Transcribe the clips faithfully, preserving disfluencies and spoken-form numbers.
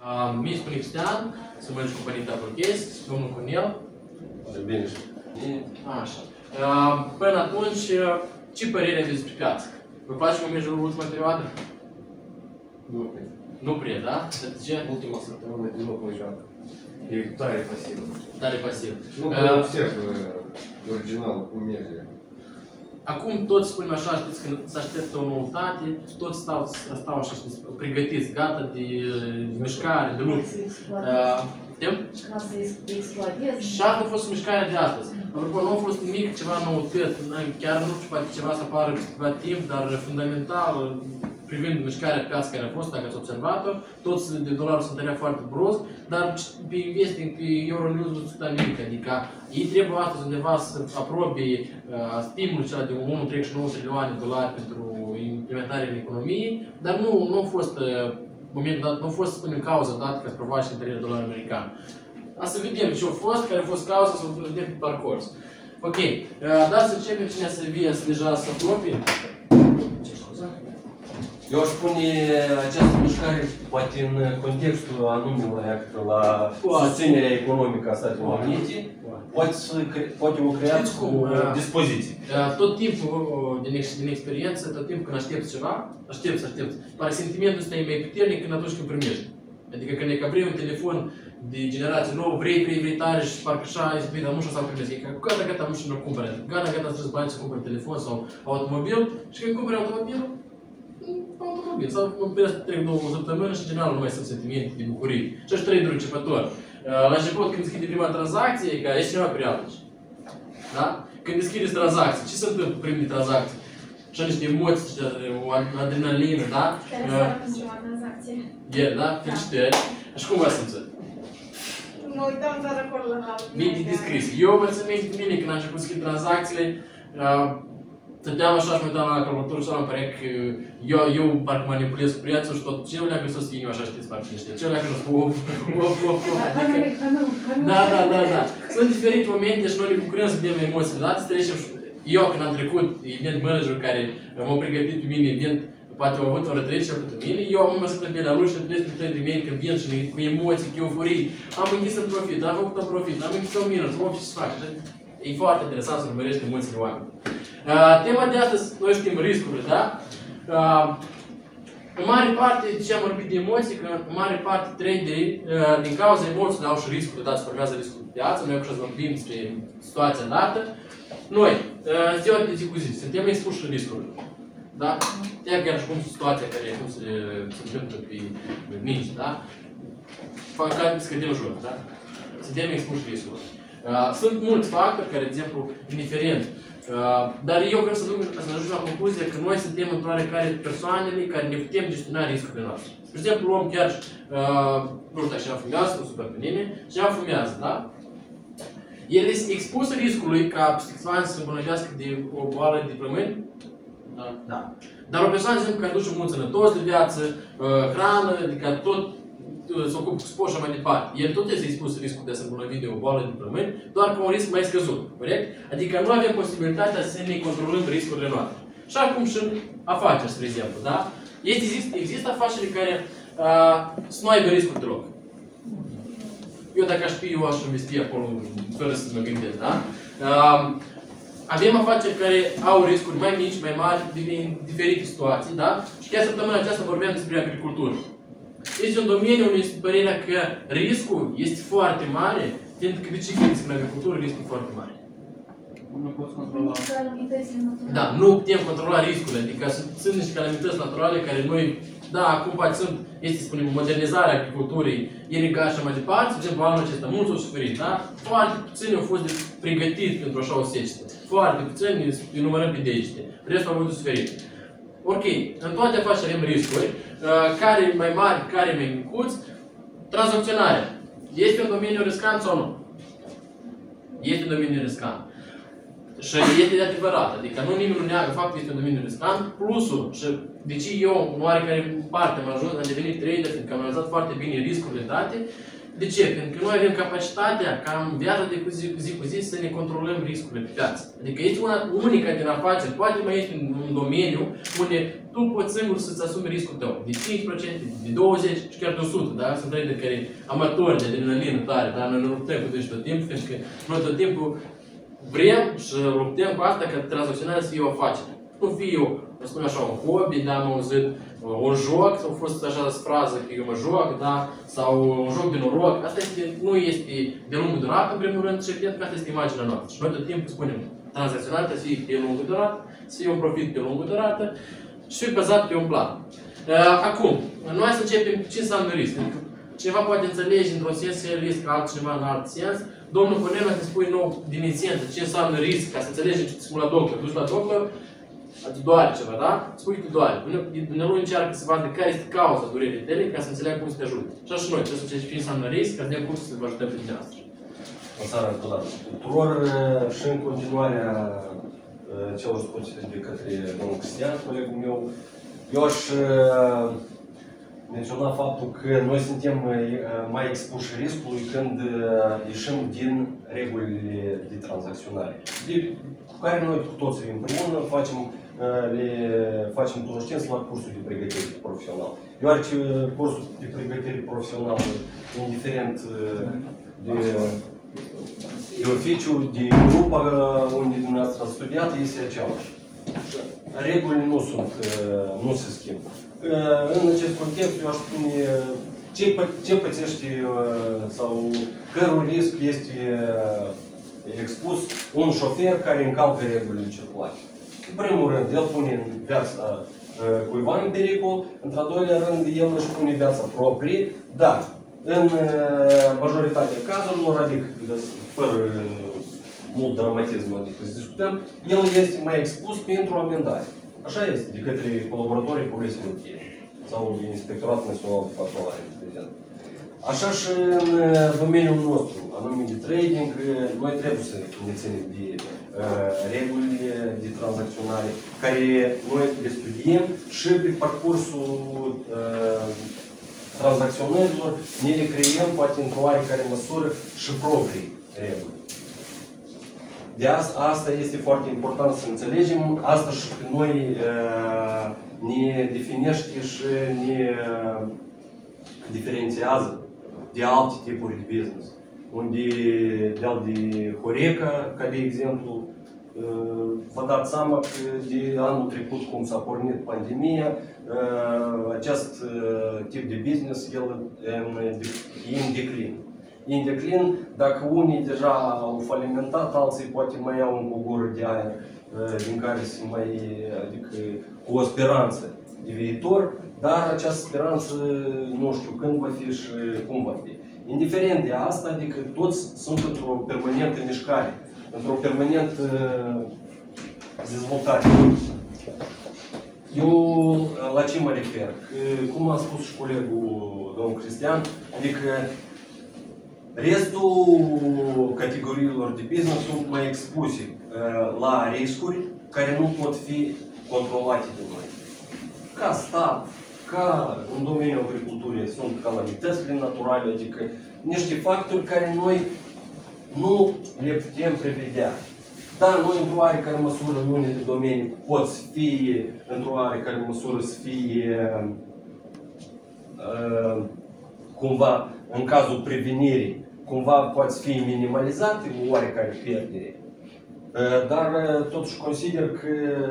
Mi spune Cristian, să mă cu Părinte Abrochezi, domnul Cornel. Bine. Așa. Până atunci, ce părere aveți despre piață? Vă place cum merge în ultima perioadă? Nu prea. Nu prea, da? De ce? Ultima săptămână din nou joacă. E tare pasiv. Tare pasiv. Nu prea observ original cum merge. Acum toți spunem așa, știți, când se așteptă o noutate, toți stau, stau așa, știți, pregătiți, gata de mișcare, de lucru. Putem? Și asta a fost mișcarea de astăzi. Apropo, nu a fost nimic, ceva noutăți, chiar nu știu, poate ceva să apară ceva timp, dar fundamental, privind mișcarea pe piață care a fost, dacă ați observat-o, toți de dolarul s-a întărit foarte brusc, dar pe investing, pe Euronews nu se nimic, adică ei trebuie astăzi undeva să aprobe uh, stimulul acela de unu virgulă treizeci și nouă trilioane de dolari pentru implementarea în economie, dar nu, nu a fost uh, momentul dat, nu a fost, să spunem, cauza dată ca să provoace întărirea dolarului american. Asta să vedem ce a fost, care a fost cauza, să o vedem pe parcurs. Ok, uh, dar să începem cine să vie, să deja să apropie. Eu aș pune această mișcare poate în contextul anumului act la susținerea economică a Statelor Unite, poate, să, poate o creați cu dispoziții. Tot timpul din, din experiență, tot timpul când aștepți ceva, aștepți, aștepți. Pare sentimentul ăsta e mai puternic când atunci când primești. Adică când e ca vrei un telefon de generație nouă, vrei, vrei, vrei tare și parcă așa, ai spui, dar nu știu să-l primesc. E ca gata, gata, nu știu, nu cumpără. Gata, gata, să-ți bani să cumpări telefon sau automobil și când cumpări automobilul, automobil. Sau în perioada trec două săptămâni și în general nu mai sunt sentimente de bucurie. Și așa trei de începător. La început, când deschide prima tranzacție, e ca ești ceva periodici. Da? Când deschideți tranzacții, ce se întâmplă primele tranzacții? Așa niște emoții, o adrenalină, da? Care seara pentru prima tranzacție. E, da? Felicitări. Și cum v-ați simțit? Mă uitam doar acolo la halul. Bine descris. Eu vă țin minte de mine când am început să schimb tranzacțiile, stăteam așa și mă uitam la calculator și îmi părea că eu, eu parcă manipulez cu prețul și tot. Ce leagă să fie eu așa, știți, parcă niște. Ce leagă să of, of, of, of. Da, da, da, da. Sunt diferite momente și noi ne bucurăm să vedem emoțiile. Da? Trecem și eu când am trecut event managerul care m-au pregătit pe mine event, poate au avut o rătrecere pentru mine, eu am mă să pe la lui și trebuie să pe mine când vin și cu emoții, cu euforii. Am închis în profit, am făcut în profit, am închis în minus, om ce să fac. E foarte interesant să urmărești emoțiile oamenilor. Uh, tema de astăzi, noi știm riscurile, da? Uh, în mare parte, de ce am vorbit de emoții, că în mare parte traderii, uh, din cauza emoțiilor, au și riscuri, da? Se formează riscul de piață, noi acum să vorbim despre situația dată. Noi, uh, ziua de zi cu zi, suntem expuși riscurilor. Da? Ia chiar și cum situația care cum se, se întâmplă pe, pe minți, da? Fac ca scădem jos, da? Suntem expuși riscurilor. Uh, sunt mulți factori care, de exemplu, indiferent. Uh, dar eu vreau să, duc, să ajung la concluzia că noi suntem într-o oarecare persoanele care ne putem gestiona riscurile noastre. De exemplu, luăm chiar, uh, nu știu, cineva fumează, nu super pe nimeni, cineva fumează, da? El este expus riscului ca psihic să îmbunătească de o boală de plămâni? Da. Da. Dar o persoană, de exemplu, care duce un mod sănătos de viață, uh, hrană, adică tot se ocupă cu sport și mai departe. El tot este expus riscul de a se îmbolnăvi de o boală de plămâni, doar cu un risc mai scăzut, corect? Adică nu avem posibilitatea să ne controlăm riscurile noastre. Și acum și în afaceri, spre exemplu, da? Este, există, există afaceri care uh, să nu aibă riscuri deloc. Eu dacă aș fi, eu aș investi acolo, fără să mă gândesc, da? Uh, avem afaceri care au riscuri mai mici, mai mari, din diferite situații, da? Și chiar săptămâna aceasta vorbeam despre agricultură. Este un domeniu unde este părerea că riscul este foarte mare, pentru că de ce credeți că în agricultură riscul e foarte mare? Nu poți controla. Da, nu putem controla riscurile, adică sunt, sunt niște calamități naturale care noi, da, acum poate sunt, este, spunem, modernizarea agriculturii, irigare și mai departe, de exemplu, anul acesta, mulți au suferit, da? Foarte puțini au fost pregătiți pentru așa o secetă. Foarte puțini, îi numărăm pe degete, restul au avut de suferit. Ok, în toate afacerile avem riscuri, care e mai mari, care e mai micuți. Tranzacționarea. Este un domeniu riscant sau nu? Este un domeniu riscant. Și este de adevărat. Adică nu nimeni nu neagă faptul că este un domeniu riscant. Plusul, și de ce eu, în oarecare parte, am ajuns, am devenit trader, fiindcă am analizat foarte bine riscurile date. De ce? Pentru că noi avem capacitatea, ca în viața de zi, zi cu zi, să ne controlăm riscurile pe piață. Adică este una unică din afaceri, poate mai este un domeniu unde tu poți singur să-ți asumi riscul tău. De cinci la sută, de douăzeci la sută și chiar de o sută, da? Sunt trader care amatori de adrenalină tare, dar noi ne luptăm cu deci tot timpul, pentru că noi tot timpul vrem și luptăm cu asta ca tranzacționarea să fie o afacere. Nu fie eu, să spun așa, un hobby, da, am auzit un joc, sau a fost așa frază că eu mă joc, da, sau un joc de noroc. Asta este, nu este de lungă durată, în primul rând, și cred că asta este imaginea noastră. Și noi tot timpul spunem, tranzacționarea să fie pe lungă durată, să fie un profit pe lungă durată și fie bazat pe un plan. Acum, noi să începem ce înseamnă risc. Cineva poate înțelege într-un sens risc, altcineva în alt sens. Domnul Cornel te spui nou din esență ce înseamnă risc, ca să înțelegi ce spui la doctor. Duci la doctor, îți doare ceva, da? Spui că doare. Dumnezeu încearcă să vadă care este cauza durerii tale ca să înțeleagă cum să te ajute. Și așa și noi trebuie să înțelegi ce înseamnă risc, ca să vedem cum să vă ajutăm pe dumneavoastră. O seară încă tuturor și în continuarea celor spuse de către domnul Cristian, colegul meu, eu aș menționa faptul că noi suntem mai expuși riscului când ieșim din regulile de tranzacționare, cu care noi cu toții împreună facem, le facem cunoștință la cursul de pregătire profesională. Deoarece cursul de pregătire profesională, indiferent de, de oficiu, de grupa unde dumneavoastră ați studiat, este aceeași. Regulile nu sunt, nu se schimbă. În acest context, eu aș spune ce, ce pățește sau cărui risc este expus un șofer care încalcă regulile circulației. În primul rând, el pune viața cuiva în pericol, într-al doilea rând, el își pune viața proprie, dar în majoritatea cazurilor, adică fără mult dramatism, adică să discutăm, el este mai expus pentru amendare. Așa este, de către colaboratorii Poliției Rutiere sau Inspectoratul Național de Patrulare, prezent. Așa și în domeniul nostru, anume de trading, noi trebuie să ne ținem de uh, regulile de tranzacționare, care noi le studiem și pe parcursul uh, tranzacționărilor ne le creăm, poate într-o oarecare măsură, și proprii reguli. De asta, asta este foarte important să înțelegem, asta și pe noi uh, ne definește și ne uh, diferențiază de alte tipuri de business. Unde, de al de Horeca, ca de exemplu, uh, vă dați seama că de anul trecut, cum s-a pornit pandemia, uh, acest uh, tip de business el e în declin. În declin, dacă unii deja au falimentat, alții poate mai au încă o gură de aer din care se mai, adică cu o speranță de viitor, dar această speranță nu știu când va fi și cum va fi. Indiferent de asta, adică toți sunt într-o permanentă mișcare, într-o permanentă dezvoltare. Eu la ce mă refer? Cum a spus și colegul domnul Cristian, adică restul categoriilor de business sunt mai expuse uh, la riscuri care nu pot fi controlate de noi. Ca stat, ca în domeniul agriculturii sunt calamitățile naturale, adică niște factori care noi nu le putem prevedea. Dar noi, într-o oarecare măsură, în unele domenii pot fi, într-o oarecare măsură, să fie uh, cumva, în cazul prevenirii, cumva poate fi minimalizate o oarecare pierdere. Dar totuși consider că,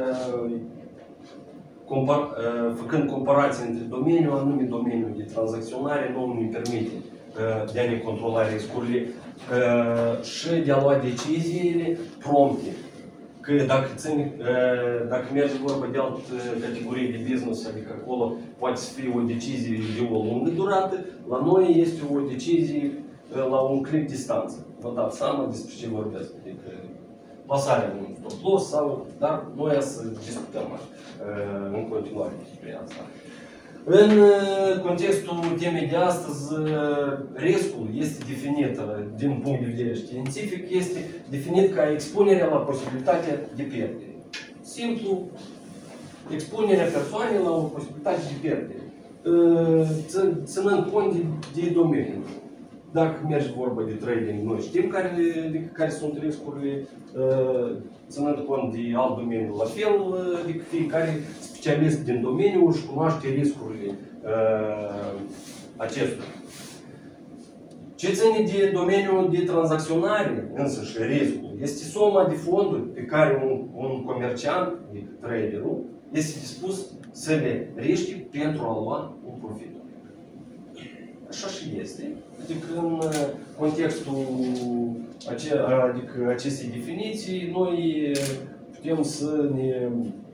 compar, făcând comparații între domeniul, anume domeniul de tranzacționare, nu ne permite de a ne controla riscurile și de a lua deciziile prompte. Că dacă, ține, dacă merge vorba de altă categorie de business, adică acolo poate să fie o decizie de o lungă durată, la noi este o decizie la un click distanță. Vă dați seama despre ce vorbesc. Adică plasarea unui stop loss sau, dar noi să discutăm în continuare despre asta. În contextul temei de astăzi, riscul este definit din punct de vedere științific, este definit ca expunerea la posibilitatea de pierdere. Simplu, expunerea persoanei la o posibilitate de pierdere, ținând cont de, de domeniu. dacă merge vorba de trading, noi știm care, de, care sunt riscurile, ținând cont de alt domeniu, la fel, de fiecare specialist din domeniu își cunoaște riscurile acestea. Ce ține de domeniul de tranzacționare, însă și riscul, este suma de fonduri pe care un, un comerciant, traderul, este dispus să le riște pentru a lua un profit. Așa și este. Adică în contextul ace adică acestei definiții, noi putem să ne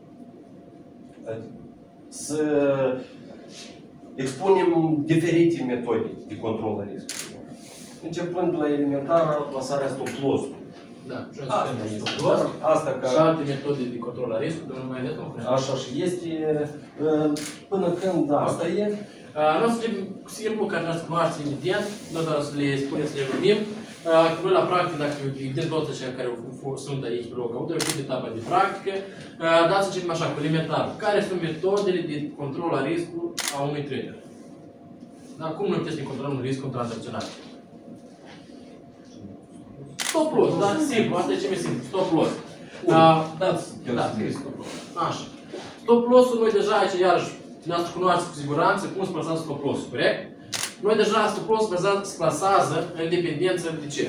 să expunem diferite metode de control a riscului. Începând de la elementară, plasarea stop loss-ului. Da, asta, asta ca... și alte metode de control a riscului, nu mai vedeți? Așa și este, până când asta e. Noi să începem cu simplu, care noi să cunoașteți evident, noi doar să le spunem, să le numim. Noi la practică, dacă evident toți aceia care sunt aici pe locul căutări, știu etapa de practică, dar să începem așa, cu elementar. Care sunt metodele de control a riscului a unui trader? Dar cum noi putem să controlăm riscul tranzacțional? Stop loss, da, simplu, asta e ce mi simplu, stop loss. Da, da, stop loss. Așa. Stop loss-ul noi deja aici, iarăși, dumneavoastră cunoașteți cu siguranță cum se plasează stop loss-ul, corect? Noi deja stop loss-ul se plasează în dependență de ce?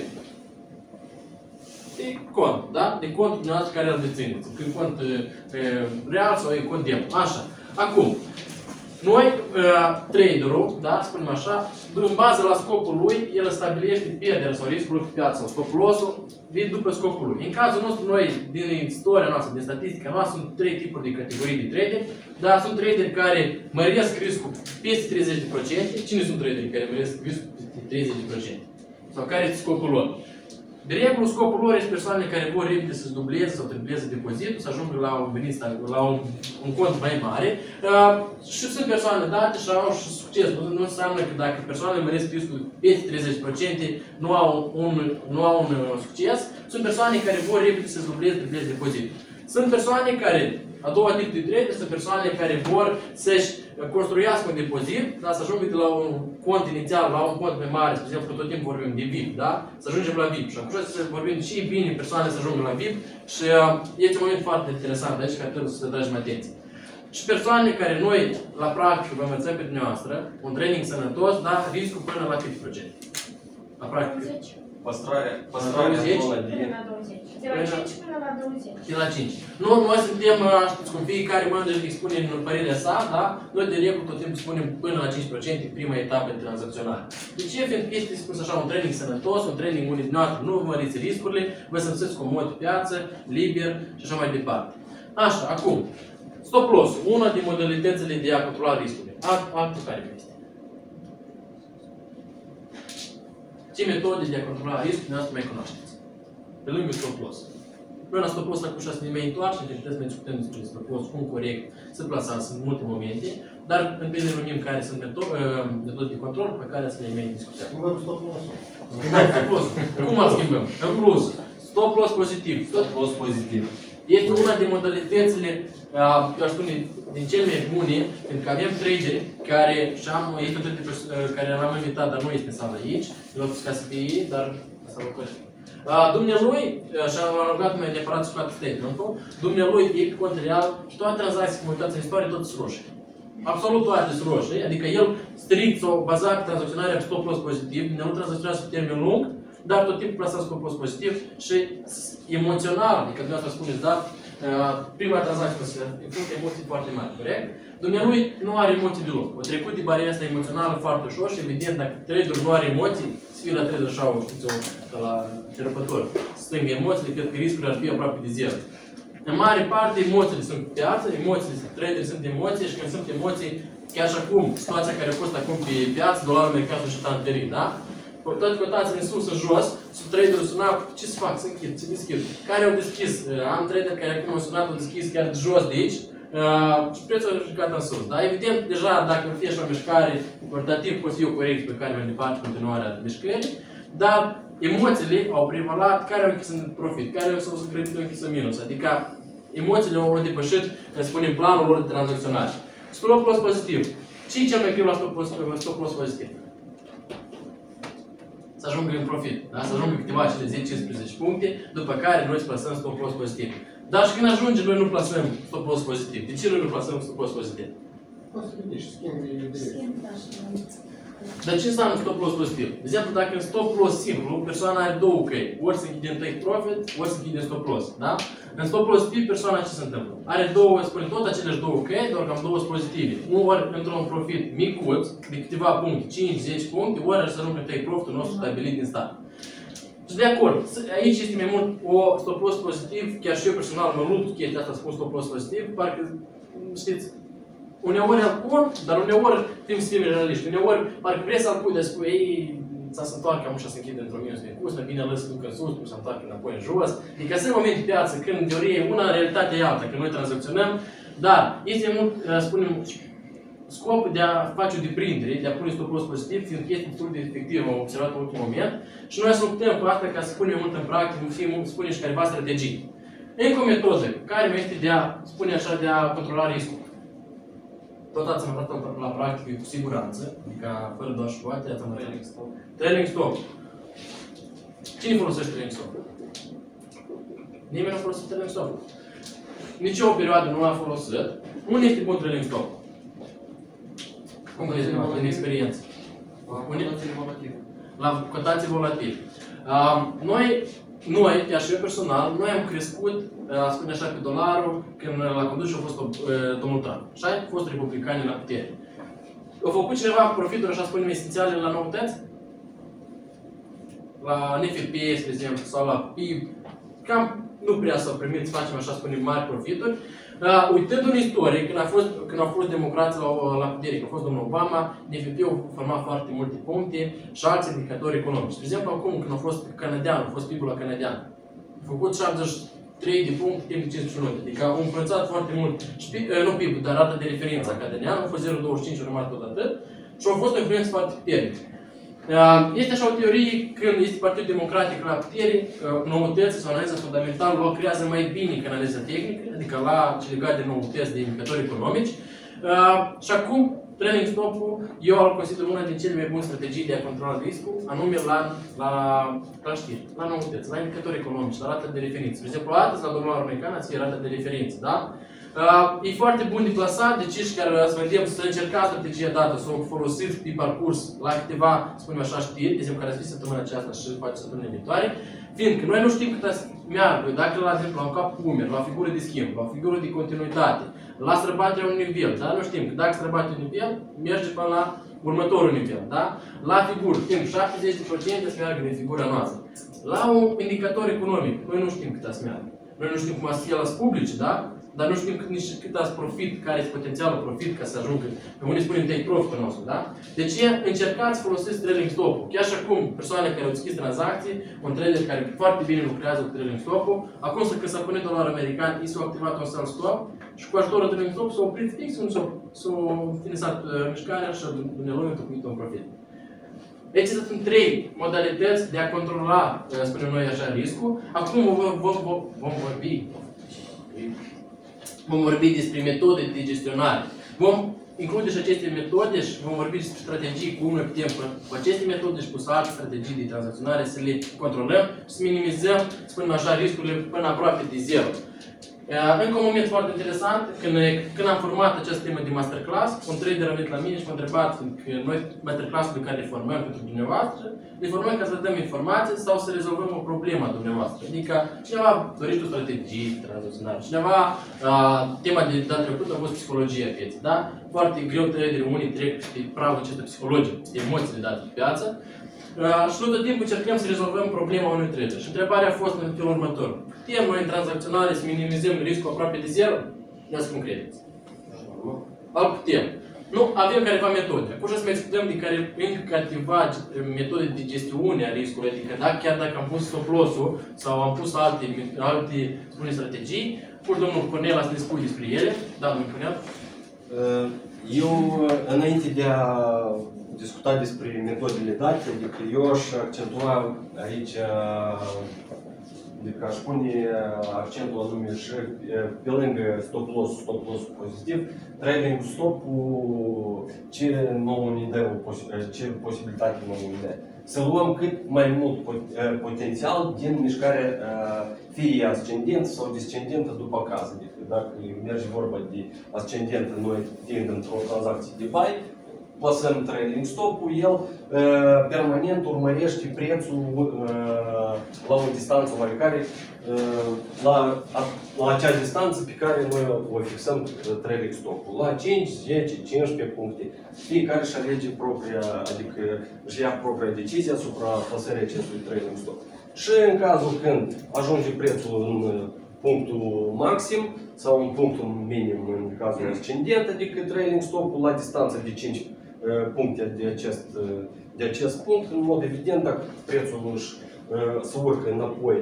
De cont, da? De contul dumneavoastră care îl dețineți. Că e cont e, real sau e cont demo. Așa. Acum, noi, uh, traderul, da, spunem așa, în bază la scopul lui, el stabilește pierderea sau riscul pe piață sau stop loss-ul după scopul lui. În cazul nostru, noi, din istoria noastră, din statistica noastră, sunt trei tipuri de categorii de traderi, dar sunt traderi care măresc riscul peste treizeci la sută. Cine sunt traderii care măresc riscul peste treizeci la sută? Sau care este scopul lor? De regulă, scopul lor este persoanele care vor repede să-și dubleze sau tripleze depozitul, să ajungă la un venit, la un, un cont mai mare. Uh, și sunt persoane date și au și succes. Nu, nu înseamnă că dacă persoanele măresc riscul peste treizeci la sută nu au un, nu au un uh, succes. Sunt persoane care vor repede să-și dubleze, tripleze depozitul. Sunt persoane care, a doua tip de trader, sunt persoane care vor să-și construiască un depozit, da, să ajungă de la un cont inițial la un cont mai mare, spre exemplu, tot timpul vorbim de V I P, da? Să ajungem la V I P. Și acum să vorbim și bine persoane să ajungă la V I P și uh, este un moment foarte interesant aici care trebuie să tragem atenție. Și persoane care noi, la practică, vă învățăm pe dumneavoastră, un training sănătos, da, riscul până la câte procent? La practică. Păstrarea, păstrarea zona de... Până la douăzeci. De la cinci până la douăzeci. De la cinci. Nu, noi suntem, știți cum, fiecare manager expune în părerea sa, da? Noi de regulă tot timpul spunem până la cinci la sută prima etapă de tranzacționare. De ce? Fiindcă este spus așa un training sănătos, un training unde dumneavoastră nu vă măriți riscurile, vă simțiți comod pe piață, liber și așa mai departe. Așa, acum, stop loss, una din modalitățile de a controla riscurile. Altul care este? Ce metode de a controla riscul dumneavoastră mai cunoașteți? Pe lângă stop loss. Noi la stop loss acum și să ne mai întoarcem, deci trebuie să ne discutăm despre stop loss, cum corect să plasați în multe momente, dar în pe numim care sunt metode de control pe care să le mai discutăm. Schimbăm stop loss-ul. Schimbăm stop loss. Cum îl schimbăm? În plus, stop loss pozitiv. Stop loss pozitiv. Este una din modalitățile, eu aș spune, din cele mai bune, pentru că avem traderi care, și am, este un trader care l-am invitat, dar nu este în sală aici, eu ca să fie ei, dar să lucrez. Dumnealui, și am rugat mai neapărat să scoate statement-ul, dumnealui e pe cont real și toate tranzacțiile, cum uitați în istorie, tot sunt roșii. Absolut toate sunt roșii, adică el strict sau bazat pe tranzacționarea pe stop loss pozitiv, nu tranzacționează pe termen lung, dar tot timpul plasați stop loss pozitiv și emoțional, adică dumneavoastră spuneți, da, prima tranzacție implică emoții foarte mari, corect? Dumnealui nu are emoții deloc. O trecut de bariera asta emoțională foarte ușor și evident, dacă traderul nu are emoții, să fie la trader așa, știți-o, ca la terapător, stâng emoțiile, cred că riscurile ar fi aproape de zero. În mare parte, emoțiile sunt pe piață, emoțiile, traderii sunt emoții și când sunt emoții, chiar și acum, situația care a fost acum pe piață, dolarul american și tanterii, da? Toate cotațiile în sus, în jos, sub traderul suna, ce să fac, să închid, să deschid. Care au deschis? Am trader care acum au sunat, au deschis chiar de jos de aici uh, și prețul a ridicat în sus. Dar evident, deja, dacă fie așa o mișcare, portativ poate fi o corecție pe care mai departe continuarea mișcării, dar emoțiile au prevalat care au închis în profit, care au s-au grăbit închis în minus. Adică emoțiile au depășit, să spunem, planul lor de tranzacționare. Stop loss pozitiv. Ce e cel mai greu la stop loss pozitiv? să ajungă în profit, da? Să ajungă câteva cele zece cincisprezece puncte, după care noi să plasăm stop loss pozitiv. Dar și când ajungem, noi nu plasăm stop loss pozitiv. De ce noi nu plasăm stop loss pozitiv? Poți să vedești, schimbi direct. Dar ce înseamnă stop loss pozitiv? De exemplu, dacă în stop loss simplu, persoana are două căi. Ori să închide în take profit, ori să închide în stop loss. Da? În stop loss pozitiv, persoana ce se întâmplă? Are două, spune tot aceleași două căi, doar că am două pozitive. Ori într-un profit micuț, de câteva puncte, cinci zece puncte, ori să ajungă în take profit-ul nostru stabilit din start. Și de acord, aici este mai mult o stop loss pozitiv, chiar și eu personal mă lupt chestia asta, spun stop loss pozitiv, parcă, știți, uneori îl pun, dar uneori trebuie să fim realiști. Uneori, parcă vrei să-l pui, dar spui, ei, ți-a să întoarcă am ușa să închide într-o minus de curs, mai bine lăs să ducă în sus, cum să întoarcă înapoi în jos. Adică sunt momente de piață, când în teorie e una, în realitate e alta, când noi tranzacționăm, dar este mult, spunem, scopul de a face o deprindere, de a pune stop loss pozitiv, fiind chestia destul de efectivă, am observat în ultimul moment, și noi să luptăm cu asta ca să punem mult în practică, să punem și careva strategii. Încă o metodă care mai este de a, spune așa, de a controla riscul. Tot ați învățat la practică cu siguranță, adică fără doar și poate, ați învățat trailing stop. Trailing stop. Cine folosește trailing stop? Nimeni nu folosește trailing stop. Nici o perioadă nu a folosit. Unde este bun trailing stop? Cum crezi în experiență? La cotații volatile. Uh, noi, noi, chiar și eu personal, noi am crescut, uh, spune așa, pe dolarul, când la conducere a fost uh, domnul Trump. Așa a fost republicanii la putere. Au făcut cineva profituri, așa spunem, esențiale la noutăți? La N F P, spre exemplu, sau la P I B. Cam nu prea s-au primit să facem, așa spunem, mari profituri. Uh, uitând în istorie, când, a fost, când au fost democrații la, la putere, când a fost domnul Obama, N F P-ul a format foarte multe puncte și alți indicatori economici. De exemplu, acum, când a fost canadian, a fost P I B-ul la canadian, a făcut șaptezeci și trei de puncte timp de cincizeci de minute. Adică au înfrunțat foarte mult, și, uh, nu P I B-ul, dar rata de referință canadiană, a fost zero virgulă douăzeci și cinci, urmat tot atât, și au fost o influență foarte puternică. Este așa o teorie, când este Partidul Democratic la putere, noutăți sau analiza fundamentală o creează mai bine ca analiza tehnică, adică la ce legat de noutăți de indicatori economici. Și acum, trailing stop-ul, eu îl consider una din cele mai bune strategii de a controla riscul, anume la, la, la știri, la noutăți, la indicatori economici, la rata de referință. De exemplu, astăzi, la dolarul american, ați fi rata de referință, da? Uh, e foarte bun de plasat, deci și care să vedem să încercați strategia dată, să o folosiți pe parcurs la câteva, spunem așa, știri, de exemplu, care să fie săptămâna aceasta și poate săptămâna viitoare, fiindcă noi nu știm cât să meargă, dacă la exemplu la un cap umeri, la o figură de schimb, la o figură de continuitate, la străbaterea unui nivel, da? Nu știm că dacă străbate un nivel, merge până la următorul nivel, da? La figură, știm șaptezeci la sută să meargă din figura noastră. La un indicator economic, noi nu știm cât să meargă. Noi nu știm cum să fie la publice, da? Dar nu știm cât, nici cât ați profit, care este potențialul profit ca să ajungă pe unde spunem take profit-ul nostru, da? Deci încercați să folosiți trailing stop-ul. Chiar și acum, persoanele care au deschis tranzacții, un trader care foarte bine lucrează cu trailing stop-ul, acum să când s-a punit dolarul american, i s-a activat un sell stop și cu ajutorul trailing stop s-a oprit fix, s-a finisat mișcarea și ne luăm întocmit un profit. Deci sunt trei modalități de a controla, spunem noi așa, riscul. Acum vom, vom, vom, vom vorbi Vom vorbi despre metode de gestionare. Vom include și aceste metode și vom vorbi despre strategii, cum noi putem cu aceste metode și cu alte strategii de tranzacționare să le controlăm și să minimizăm, spunem așa, riscurile până aproape de zero. Încă un moment foarte interesant, când, când am format această temă de masterclass, un trader a venit la mine și m-a întrebat că noi masterclassul pe care le formăm pentru dumneavoastră, le formăm ca să dăm informații sau să rezolvăm o problemă a dumneavoastră. Adică cineva dorește o strategie tranzacționare, cineva, uh, tema de data trecută a fost psihologia pieței, da? Foarte greu traderii, unii trec pe pragul acesta psihologic, de emoțiile date pe piață. Uh, și tot timpul încercăm să rezolvăm problema unui trader. Și întrebarea a fost în felul următor. Putem noi în tranzacționare să minimizăm riscul aproape de zero? Dați cum credeți? Al putem. Nu, avem careva metode. Acum să mai discutăm de care încă careva metode de gestiune a riscului. Adică dacă, chiar dacă am pus stop loss-ul sau am pus alte, alte spune, strategii, pur domnul Cornel să ne spui despre ele. Da, domnul Cornel? Eu, înainte de a discuta despre metodele date, adică eu aș accentua aici Adică aș pune accentul anume și pe lângă stop loss, stop loss pozitiv, trading stop-ul ce nouă ne dă, ce posibilitate nouă ne dă. Să luăm cât mai mult potențial din mișcare, fie ascendentă sau descendentă după caz. Adică dacă merge vorba de ascendentă, noi fiind într-o tranzacție de buy, plasăm trailing stop-ul, el uh, permanent urmărește prețul uh, la o distanță oarecare, uh, la, la acea distanță pe care noi o fixăm uh, trailing stop-ul. La cinci, zece, cincisprezece puncte. Fiecare își alege propria, adică își ia propria decizie asupra plasării acestui trailing stop. Și în cazul când ajunge prețul în punctul maxim sau în punctul minim în cazul ascendent, adică trailing stop-ul la distanță de cinci puncte de acest, de acest punct, în mod evident, dacă prețul își se urcă înapoi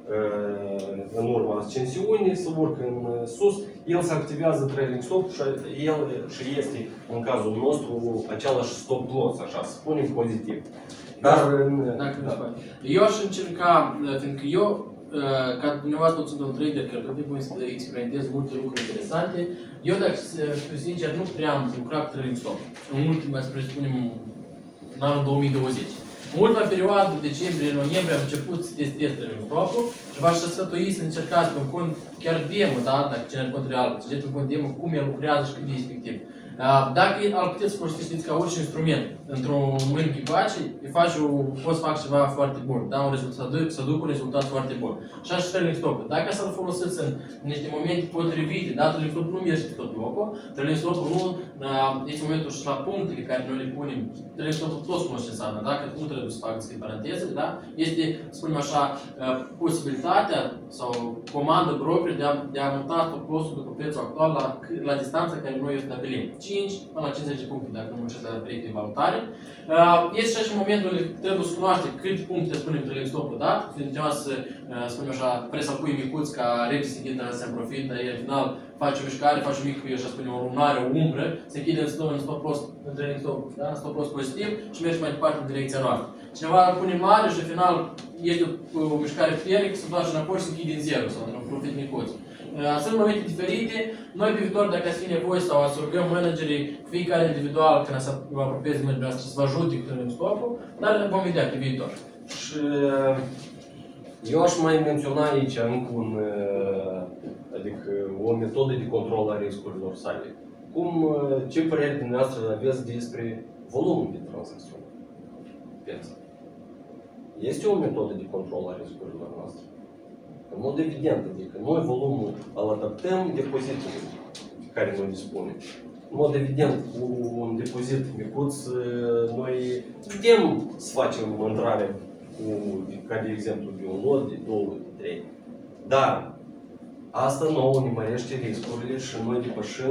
în urma ascensiunii, se urcă în sus, el se activează trailing stop și el și este, în cazul nostru, același stop loss, așa, să spunem, pozitiv. Dar, dacă da. Eu aș încerca, fiindcă eu, ca dumneavoastră sunt un trader, cred că trebuie să experimentez multe lucruri interesante. Eu, dacă fiu sincer, nu prea am lucrat cu trailing stop. În ultima, să presupunem, în anul două mii douăzeci. În ultima perioadă, decembrie, noiembrie, am început să testez trailing stop-ul și v-aș sfătui să încercați pe un cont chiar demo, da? Dacă cine are cont real, să vedeți un cont demo, cum el lucrează și cât de efectiv. Dacă îl puteți folosiți ca orice instrument, într-un moment echipace, îi faci o, poți să fac ceva foarte bun, da? Un rezultat, să duc un rezultat foarte bun. Și așa și trailing stop. Dacă să-l folosiți în niște momente potrivite, da? Trailing stop nu merge tot locul, trailing stop nu este momentul și la puncte pe care noi le punem. Trailing stop toți cunoaște ce înseamnă, da? Că nu trebuie să fac deschid paranteze, da? Este, să spunem așa, posibilitatea sau comandă proprie de a, de a monta stop loss-ul după prețul actual la, la distanța care noi o stabilim. cinci până la cincizeci de puncte, dacă nu muncești la proiecte valutare. Este și momentul în care trebuie să cunoaște câți puncte spunem trailing stop-ul dat, fiind ceva să spunem așa, trebuie să pui micuț ca repede să închide tranzacția în profit, dar el în final face o mișcare, face o mică, așa spunem, o lunare, o umbră, se închide în stop, în stop loss, în trailing stop, da? Stop loss pozitiv și merge mai departe în direcția noastră. Cineva îl pune mare și în final este o, o mișcare puternică, se întoarce înapoi și se închide în zero sau într-un profit micuț. Sunt momente diferite. Noi pe viitor, dacă ați fi nevoie sau ați rugăm managerii, fiecare individual, când să vă apropieze de dumneavoastră, să vă ajute cu trailing stop-ul, dar vom vedea pe viitor. Și eu aș mai menționa aici încă un, adică o metodă de control a riscurilor sale. Cum, ce părere dumneavoastră aveți despre volumul de tranzacțiuni pe piață? Este o metodă de control a riscurilor noastre? În mod evident, adică noi volumul îl adaptăm depozitului pe care noi dispunem. În mod evident, cu un depozit micuț, noi putem să facem intrare cu, ca de exemplu, de un lot, de două, de trei. Dar asta nouă ne mărește riscurile și noi depășim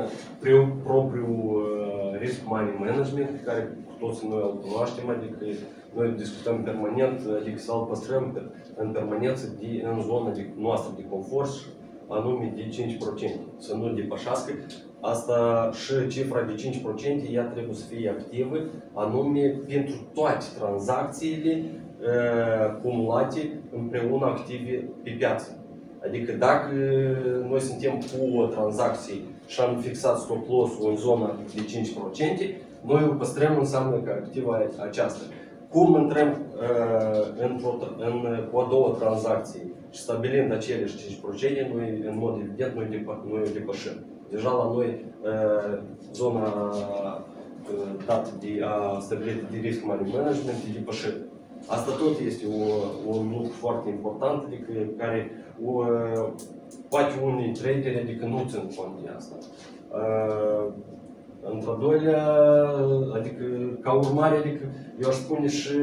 propriul risk money management pe care cu toții noi îl cunoaștem, adică noi discutăm permanent, adică să-l păstrăm în permanență de, în zona de, noastră de confort, anume de cinci la sută, să nu depășească. Asta și cifra de cinci la sută, ea trebuie să fie activă, anume pentru toate tranzacțiile uh, cumulate împreună active pe piață. Adică dacă noi suntem cu o tranzacție și am fixat stop loss-ul în zona de cinci la sută, noi o păstrăm, înseamnă că activa aceasta. Cum intrăm uh, în, cu a doua tranzacție și stabilind aceleși cinci la sută, noi, în mod evident, noi, depă, noi o depășim. Deja la noi uh, zona uh, dată de a stabilită de risc money management e depășit. Asta tot este o, un lucru foarte important, adică care o, poate unii traderi adică nu țin cont de asta. Uh, Într-al doilea, adică ca urmare, adică eu aș spune și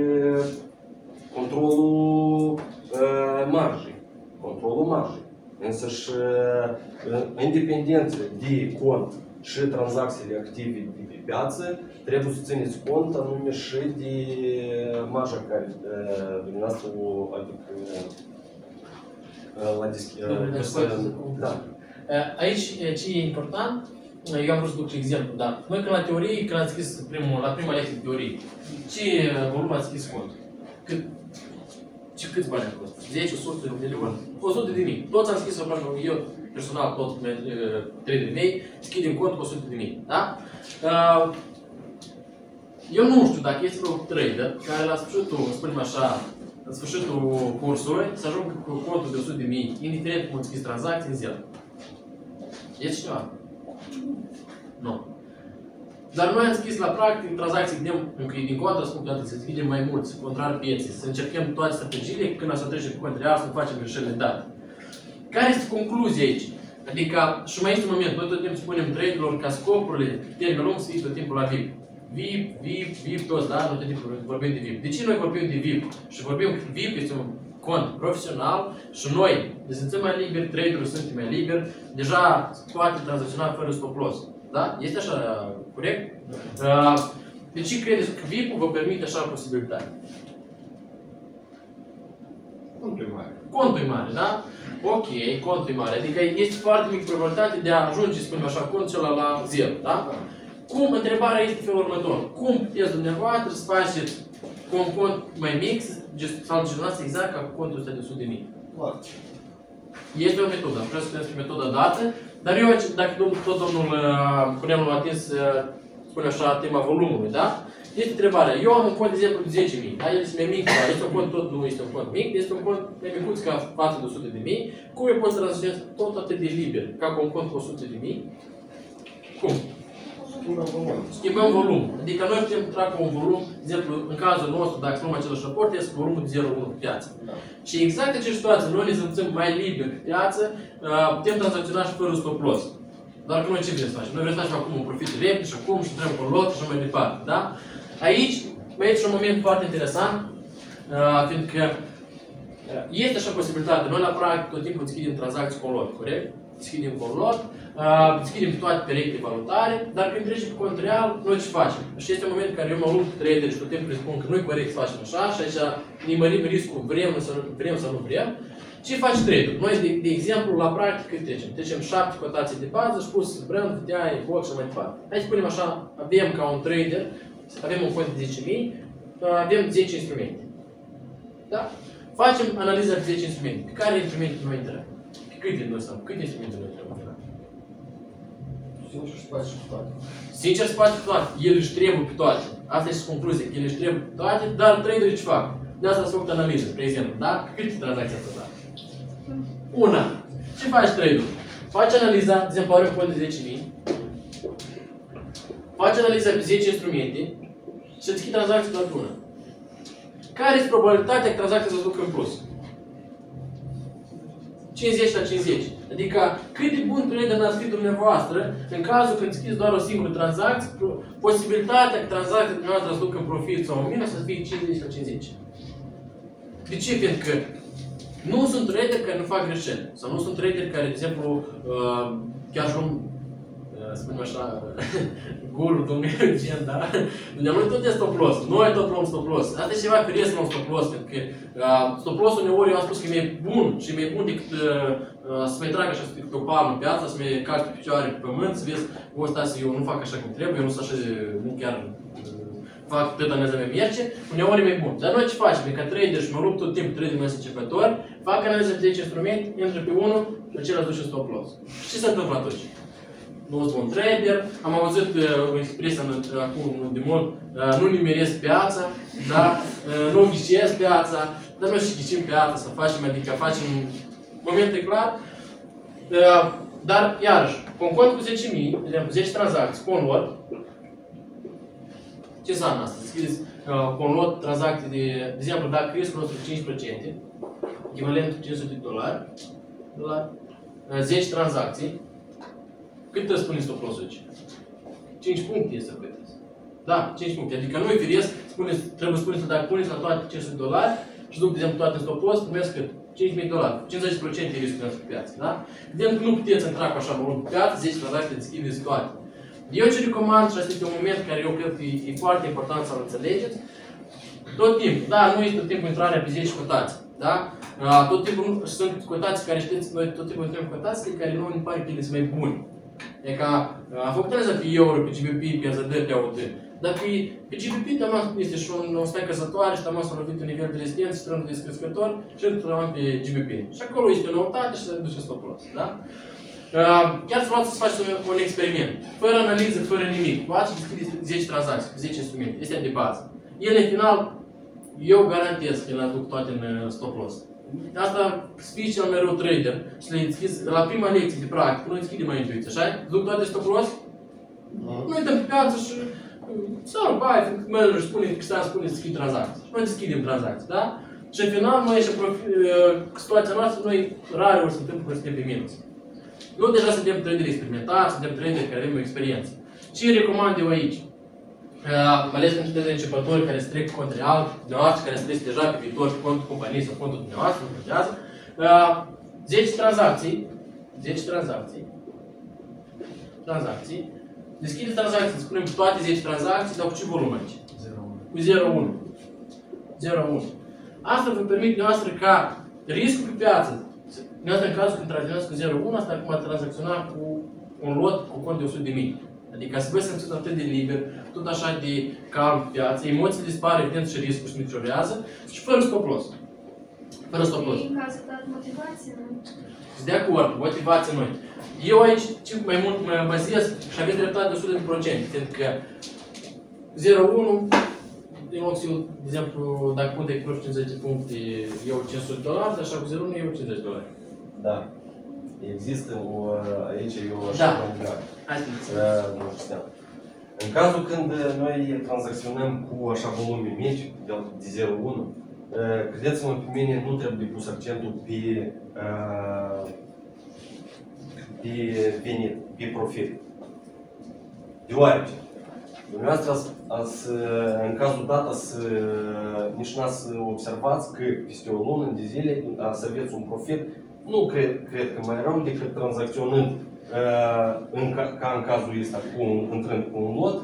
controlul uh, marjei. Controlul marjei. Însă și uh, independență de cont și tranzacțiile active de pe piață, trebuie să țineți cont anume și de marja care uh, dumneavoastră o, adică uh, la deschidere. Da. Aici ce e important? Eu am vrut să duc exemplu, dar noi când la teorie, când am scris primul, la prima lecție de teorie, ce volum ați scris cont? Cât, Ce câți bani a costat? zece, o sută de milioane, o sută de mii. Toți am scris o parte, eu personal, toți traderii mei, schidem cont cu o sută de mii. Da? Uh, eu nu știu dacă este un trader care la sfârșitul, spunem așa, în sfârșitul cursului, să ajungă cu contul de o sută de mii, indiferent cum deschis tranzacții în zi. Este cineva? Nu. Dar noi am scris la practic tranzacții, încă din contra, spun că să deschidem mai mulți, contrar pieței, să încercăm toate strategiile, când să trecem cu cont real, să nu facem greșelile date. Care este concluzia aici? Adică, și mai este un moment, noi tot timpul spunem traderilor ca scopurile, termen lung, să fie tot timpul la V I P. V I P, V I P, V I P, toți, da? Noi tot timpul vorbim de V I P. De ce noi vorbim de V I P? Și vorbim că V I P este un cont profesional și noi ne simțim mai liberi, traderii sunt mai liberi, deja poate tranzacționa fără stop loss. Da? Este așa corect? Uh, de ce credeți că V I P-ul vă permite așa o posibilitate? Contul e mare. Contul e mare, da? Ok, contul e mare. Adică este foarte mică probabilitate de a ajunge, spunem așa, contul ăla la zero, da? Cum? Întrebarea este felul următor. Cum puteți dumneavoastră să faceți cu un cont mai mic, să-l gestionați exact ca cu contul ăsta de o sută de mii? Foarte. Este o metodă, vreau să spuneți că metoda dată, dar eu, dacă tot domnul punem l-a atins, spune așa, tema volumului, da? Este întrebarea, eu am un cont, de exemplu, de zece mii, da? El este mai mic, dar este un cont, tot nu este un cont mic, este un cont mai micuț ca față de o sută de mii, cum eu pot să tranzacționez tot atât de liber, ca cu un cont cu o sută de mii? Cum? Schimbăm volum. Schimbăm volum. Adică noi putem intra cu un volum, de exemplu, în cazul nostru, dacă luăm același raport, este volumul de zero virgulă unu pe piață. Da. Și exact în aceeași situație, noi ne simțim mai liberi pe piață, putem tranzacționa și fără stop loss. Dar că noi ce vrem să facem? Noi vrem să facem acum un profit repede și acum și intrăm cu un lot și mai departe. Da? Aici, mai este un moment foarte interesant, fiindcă este așa posibilitate. Noi la practic tot timpul deschidem tranzacții cu un lot, corect? Deschidem cu un lot, deschidem toate perechile valutare, dar când trecem pe cont real, noi ce facem? Și este un moment în care eu mă lupt cu trader și tot timpul îi spun că nu e corect să facem așa și aici ne mărim riscul, vrem sau nu vrem. Sau nu vrem. Ce face trader? Noi, de, de exemplu, la practică trecem. Trecem șapte cotații de bază și pus brand, V T I, box și mai departe. Hai să spunem așa, avem ca un trader, avem un cont de zece mii, avem zece instrumente. Da? Facem analiza de zece instrumente. Pe care instrumente noi intrăm? Pe câte noi stăm? Câte instrumente noi intrăm? Sincer, spați și toate. Sincer, spați pe toate. El își trebuie pe toate. Asta este concluzia. El își trebuie pe toate, dar traderii ce fac? De asta s-a făcut analiză, de exemplu. Da? Câte tranzacții ați făcut? Una. Ce faci traderul? Faci analiza, de exemplu, are un cont de zece mii. Faci analiza pe zece instrumente și îți schii tranzacții doar una. Care este probabilitatea că tranzacția să ducă în plus? cincizeci la cincizeci. Adică cât de bun trader n-ați fi dumneavoastră în cazul când schiți doar o singură tranzacție, posibilitatea că tranzacția dumneavoastră să ducă în profit sau în minus să fie cincizeci la cincizeci. De ce? Pentru că nu sunt traderi care nu fac greșeli. Sau nu sunt traderi care, de exemplu, chiar și un, spunem așa, guru, domnul Eugen, da? Dumneavoastră tot e stop loss. Noi tot luăm stop loss. Asta e ceva firesc la un stop loss, pentru că uh, stop loss uneori eu am spus că e mai bun și e mai bun decât uh, să mai trag așa decât o palmă în piață, să mai calci pe picioare pe pământ, să vezi, o, ăsta eu nu fac așa cum trebuie, eu nu sunt așa, nu chiar uh, fac tot analiza mea merge, uneori e mai bun. Dar noi ce facem? E ca trader și mă lupt tot timpul trader mai începători, fac analiza pe zece instrumente, intră pe unul și acela duce stop loss. Și ce se întâmplă atunci? Nu sunt un trader, am auzit uh, o expresie uh, acum de mult, uh, nu nimeresc piața, da? uh, nu ghicesc piața, dar noi și ghicim piața, să facem, adică facem momente clar. Uh, dar, iarăși, cu un cont cu zece mii, de exemplu, zece tranzacții, cu un lot, ce înseamnă asta? Scrieți uh, cu un lot tranzacții de, de exemplu, dacă riscul nostru cinci la sută, echivalent cinci sute de dolari, dolari uh, zece tranzacții, cât te spune stop loss-ul aici? cinci puncte este să vedeți. Da, cinci puncte. Adică nu e firesc, spuneți, trebuie spuneți că dacă puneți la toate cinci sute de dolari și duc, de exemplu, toate în stop loss, primesc cât? cinci mii de dolari. cincizeci la sută e riscul nostru pe piață, da? Vedem că nu puteți intra cu așa volum pe piață, zece tranzacții le deschideți toate. Eu ce recomand, și asta este un moment care eu cred că e, e foarte important să-l înțelegeți, tot timpul, da, nu este tot timpul intrarea pe zece cotații, da? Tot timpul nu, sunt cotații care știți, noi tot timpul intrăm cotații care nu ne pare că ele sunt mai buni. E ca, am făcut analiza pe euro, pe G B P, pe A Z D, pe A U D. Dar pe, pe G D P taman este și un, un stai căsătoare și taman s-a lovit un nivel de rezidență și trământ descrescător și îl taman pe G B P. Și acolo este o noutate și se duce stop loss, da? Uh, chiar să luați să faci un, un experiment, fără analiză, fără nimic. Luați și deschideți zece tranzacții, zece instrumente, este de bază. Ele, în final, eu garantez că le aduc toate în stop loss. Asta să fii cel mai rău trader și le deschizi la prima lecție de practică, nu deschide mai intuiție, așa? Duc toate stop loss? Nu uităm pe piață și sau, bai, managerul spune, Cristian spune să deschid tranzacții. Și noi deschidem tranzacții, da? Și în final, noi și situația noastră, noi rare ori se întâmplă că suntem pe minus. Nu deja suntem traderi experimentați, suntem traderi care avem o experiență. Ce recomand eu aici? Mai ales pentru traderi începători care se trec contra alt, dumneavoastră, care se trec deja pe viitor pe contul companiei sau contul dumneavoastră, nu contează. zece tranzacții, zece tranzacții, tranzacții, deschideți tranzacții, spunem toate zece tranzacții, dar cu ce volum aici? Cu zero virgulă unu. zero virgulă unu. Asta vă permite dumneavoastră ca riscul pe piață, dumneavoastră în cazul când tranzacționați cu zero virgulă unu, asta acum a tranzacționat cu un lot cu cont de o sută de mii. Adică să vă simțiți atât de liber, tot așa de calm pe piață, emoțiile dispar, evident și riscul se micșorează și fără stop loss. Fără stop loss. În cazul dat motivație, nu? Sunt de acord, motivație noi. Eu aici, ce mai mult mă bazez și aveți dreptate de o sută de procente, pentru că zero virgulă unu, din loc să eu, de exemplu, dacă punct de cincizeci de puncte, eu cinci sute de dolari, așa cu zero virgulă unu eu cincizeci de dolari. Da. Există o, aici eu așa Da. mai grav. Hai să Nu știam. În cazul când noi tranzacționăm cu așa volume mici, de zero virgulă unu, credeți-mă, pe mine nu trebuie pus accentul pe, pe venit, pe profit. Deoarece, dumneavoastră, ați, ați, în cazul dat, ați, nici n-ați observați că peste o lună de zile să aveți un profit, nu cred, cred că mai rău decât tranzacționând în, ca în cazul ăsta, cu, intrând cu un lot,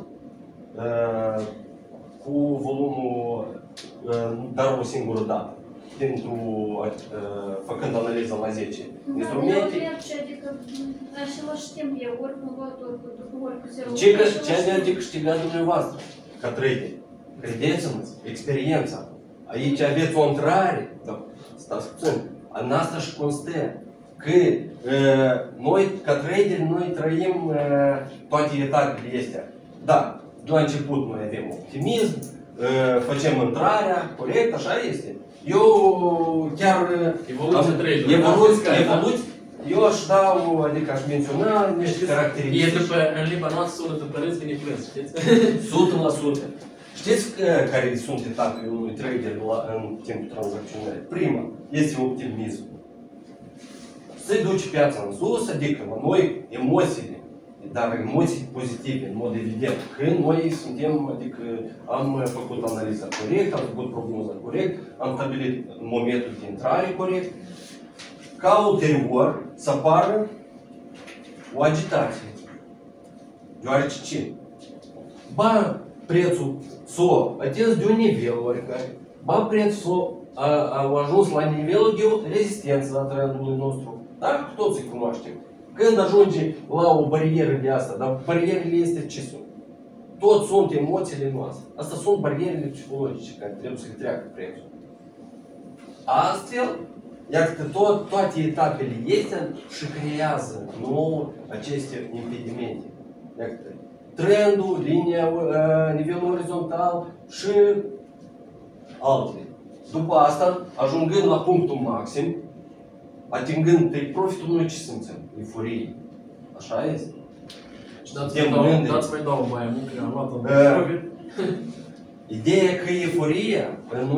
cu volumul dar o singură dată, pentru, făcând analiza la zece instrumente. Da, eu cred adică în același timp e ori cu lot, ori cu după, ori cu zero. Ce, ce aveți de câștigat dumneavoastră, ca trader? Credeți-mă, experiența. Aici aveți o intrare, dar stați puțin, în asta și constă că noi, ca trader, noi trăim toate etapele astea. Da, de la început noi avem optimism, facem intrarea, corect, așa este. Eu chiar... Evoluție trader. Evoluție, evoluție. Eu aș dau, adică aș menționa niște caracteristici. E după, în limba noastră sună după râs, vine plâns, știți? o sută la sută. Știți că, care sunt etapele unui trader la, în timpul tranzacționării? Prima este optimism. Se duce piața în sus, adică la noi emoțiile, dar emoții pozitive, în mod evident. Când noi suntem, adică am făcut analiza corect, am făcut prognoza corect, am stabilit momentul de intrare corect, ca ulterior să apară o agitație. Deoarece ce? Ba, prețul s-a atins de un nivel oricare, ba, prețul a, a ajuns la nivelul de rezistență a trendului nostru. Dar cu toții cunoaștem. Când ajunge la o barieră de asta, dar barierele este ce sunt? Tot sunt emoțiile noastre. Asta sunt barierele psihologice care trebuie să treacă prețul. Astfel, iată tot, toate etapele este și creează nou aceste impedimente. Iată, trendul, linia, nivelul orizontal și altele. După asta, ajungând la punctul maxim, atingând take profit-ul, noi ce simțim? Euforie. Așa este. Și dați mai dau o baie mică, am luat-o de profit. Ideea că euforia,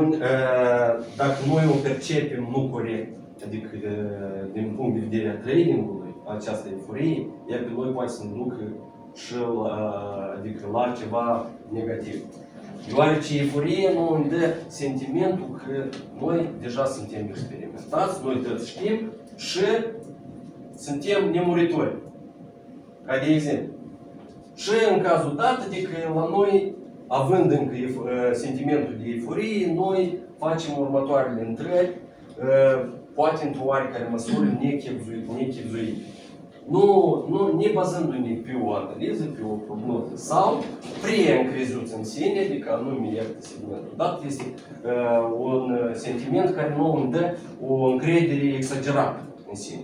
dacă noi o percepem nu corect, adică din punct de vedere a tradingului, această euforie, ea pe noi poate să ne ducă și la, adică la ceva negativ. Deoarece euforia nu ne dă sentimentul că noi deja suntem experimentați, noi toți știm și suntem nemuritori. Ca de exemplu. Și în cazul dat, adică la noi, având încă sentimentul de euforie, noi facem următoarele intrări, poate într-o oarecare măsură nechipzuite. nu, nu, ne bazându-ne pe o analiză, pe o prognoză sau preîncrezuți în sine, adică anume, iată, segmentul dat, este uh, un sentiment care nu îmi dă o încredere exagerată în sine.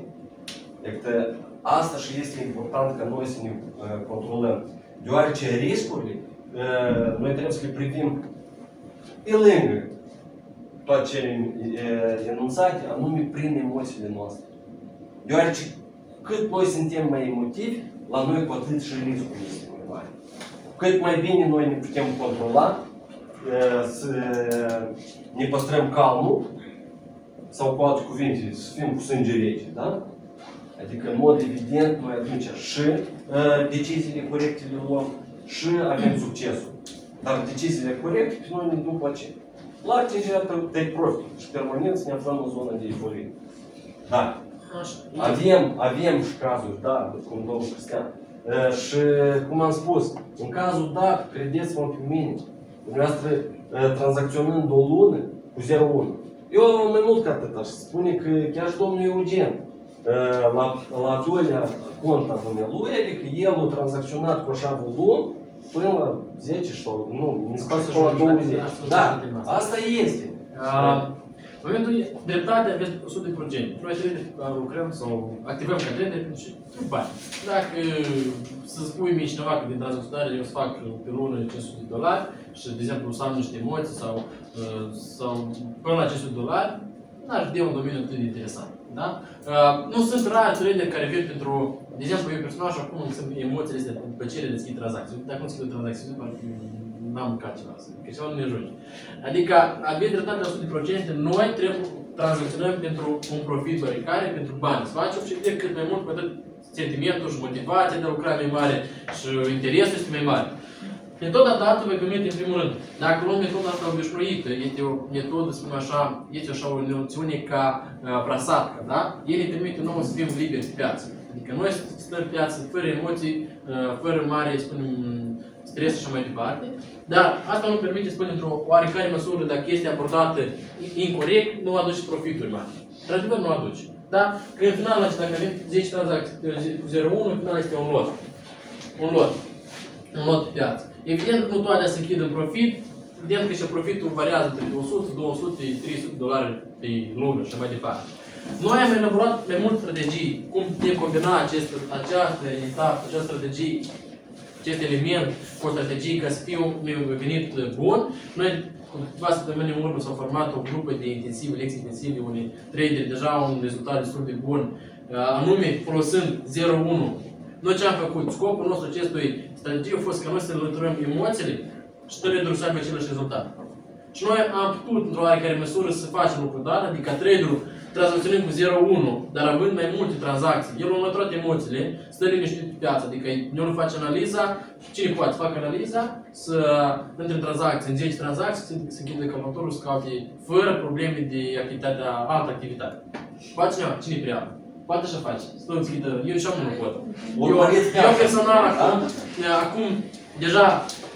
Adică asta și este important ca noi să ne uh, controlăm, deoarece riscurile uh, noi trebuie să le privim pe lângă toate cele uh, enunțate, anume prin emoțiile noastre. Deoarece cât noi suntem mai emotivi, la noi cu atât și riscul este mai mare. Cât mai bine noi ne putem controla, să ne păstrăm calmul, sau cu alte cuvinte, să fim cu sânge rece, da? Adică, în mod evident, noi atunci și deciziile corecte le luăm și avem succesul. Dar deciziile corecte pe noi ne duc la ce? La atingerea de profit și permanent să ne aflăm în zona de euforie. Da. Avem, avem și cazuri, da, cum domnul Cristian. Și, cum am spus, în cazul dat, credeți-mă pe mine, dumneavoastră tranzacționând o lună cu zero virgulă unu. Eu mai mult ca atât aș spune că chiar și domnul Eugen, la, la doilea cont a dumnealui, adică el a tranzacționat cu așa volum până la zece sau, nu, în spațiul la douăzeci. Da, asta este. În momentul dreptate aveți o sută la sută. Noi trebuie să lucrăm sau activăm ca trader și bani. Dacă să spui mie cineva că din tranzacționare eu să fac pe lună cinci sute de dolari și, de exemplu, să am niște emoții sau, sau până la cinci sute de dolari, n-aș vedea un domeniu atât de interesant. Da? Nu sunt rari trader care vin pentru, de exemplu, eu personal acum sunt emoțiile astea de plăcere de schimb tranzacții. Dacă nu schimb tranzacții, parcă n-am mâncat ceva, că ceva nu ne ajunge. Adică, aveți dreptate la o sută la sută, noi trebuie tranzacționăm pentru un profit oarecare, pentru bani. Să facem și cât mai mult, cu atât sentimentul și motivația de a lucra mai mare și interesul este mai mare. Metoda dată vă gândite în primul rând. Dacă luăm metoda asta obișnuită, este o metodă, să spun așa, este așa o noțiune ca uh, prasatca, da? El ne permite nouă să fim liberi pe piață. Adică noi stăm pe piață fără emoții, uh, fără mare, spunem, stres și așa mai departe. Dar asta nu permite, spune, într-o oarecare măsură, dacă este abordată incorect, nu aduce profituri mari. Într-adevăr, nu aduce. Da? Că în final, dacă avem zece tranzacții cu zero virgulă unu, în final este un lot. Un lot. Un lot de piață. Evident, nu toate se închid în profit. Evident că și profitul variază între o sută, două sute, trei sute de dolari pe lună și mai departe. Noi am elaborat mai multe strategii, cum putem combina acest, această etapă, această strategie, acest element cu o strategie ca să fie un venit bun. Noi, cu câteva săptămâni în urmă, s-au format o grupă de intensive, lecții intensive, unii traderi deja au un rezultat destul de bun, anume folosind zero virgulă unu. Noi ce am făcut? Scopul nostru acestui strategie a fost ca noi să înlăturăm emoțiile și traderul să aibă același rezultat. Și noi am putut, într-o oarecare măsură, să facem lucrul dat, adică traderul tranzacționând cu zero virgulă unu, dar având mai multe tranzacții, el a înlăturat emoțiile, stă liniștit pe piață, adică el nu face analiza, cine poate să facă analiza, să între tranzacții, în zece tranzacții, să închide calculatorul, să caute fără probleme de activitatea, altă activitate. Poate cineva, cine prea? Poate așa face. Stă înțidă, eu și-am nu pot. Eu, eu personal acum, acum, deja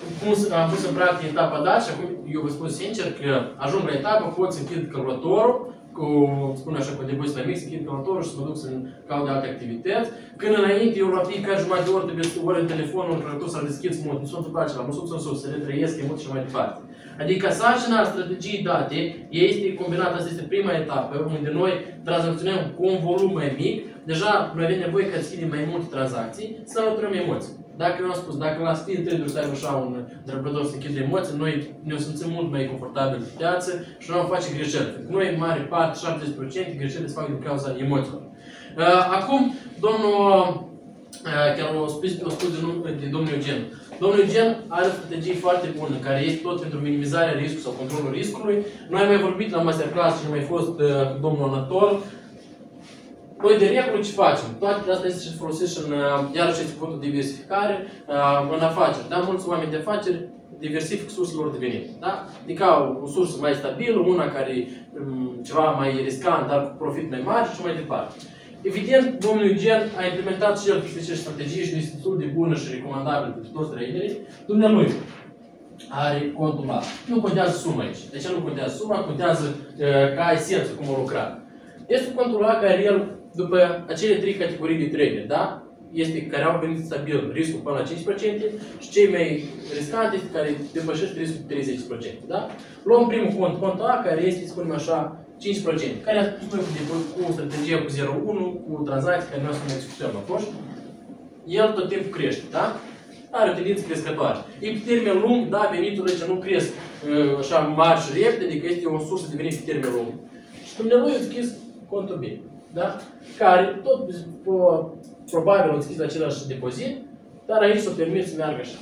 am pus în practică etapa dat și acum eu vă spun sincer că ajung la etapă, pot să închid calculatorul, cu, spun așa, cu depozit la mic, să închid calculatorul și să mă duc să caut de alte activități. Când înainte, eu la fiecare jumătate de oră trebuie să ori în telefonul, în calculator să-l deschid mult, nu s-a întâmplat ceva, nu s-a în sus, să retrăiesc emoții și mai departe. Adică sarcina strategiei date este combinată, asta este prima etapă, unde noi tranzacționăm cu un volum mai mic, deja noi avem nevoie ca să deschidem mai multe tranzacții, să înlăturăm emoții. Dacă eu am spus, dacă la speed trader să aibă așa un drăbător să închide emoții, noi ne simțim mult mai confortabil pe piață și nu am face greșeli. Noi, în mare parte, șaptezeci la sută greșeli se fac din cauza emoțiilor. Acum, domnul, chiar o spus, o spus de, de domnul Eugen. Domnul Eugen are o strategie foarte bună, care este tot pentru minimizarea riscului sau controlul riscului. Noi am mai vorbit la masterclass și am mai fost uh, cu domnul Anatol. Noi de regulă ce facem? Toate astea este și folosit și în, iarăși este cuvântul diversificare, uh, în afaceri. Da? Mulți oameni de afaceri diversific surselor de venit. Da? Adică au o sursă mai stabilă, una care e um, ceva mai riscant, dar cu profit mai mare și mai departe. Evident, domnul Eugen a implementat și el niște strategii și este destul de bună și recomandabilă pentru toți traderii. Dumnealui are contul la. Nu contează suma aici. De ce nu contează suma? Contează uh, ca esență, cum a lucrat. Este contul la care el după acele trei categorii de trader, da? Este care au venit stabil riscul până la cinci la sută și cei mai riscanti este care depășesc riscul de treizeci la sută, da? Luăm primul cont, contul A, care este, spunem așa, cinci la sută, care a spus noi cu, cu strategia cu zero unu, cu tranzacții care noi să ne executăm la poștă. El tot timpul crește, da? Are o tendință crescătoare. E pe termen lung, da, veniturile ce nu cresc așa mari și repede, adică este o sursă de venit pe termen lung. Și dumnealui a deschis contul B, da? Care tot probabil a deschis același depozit, dar aici s-a permis să meargă așa.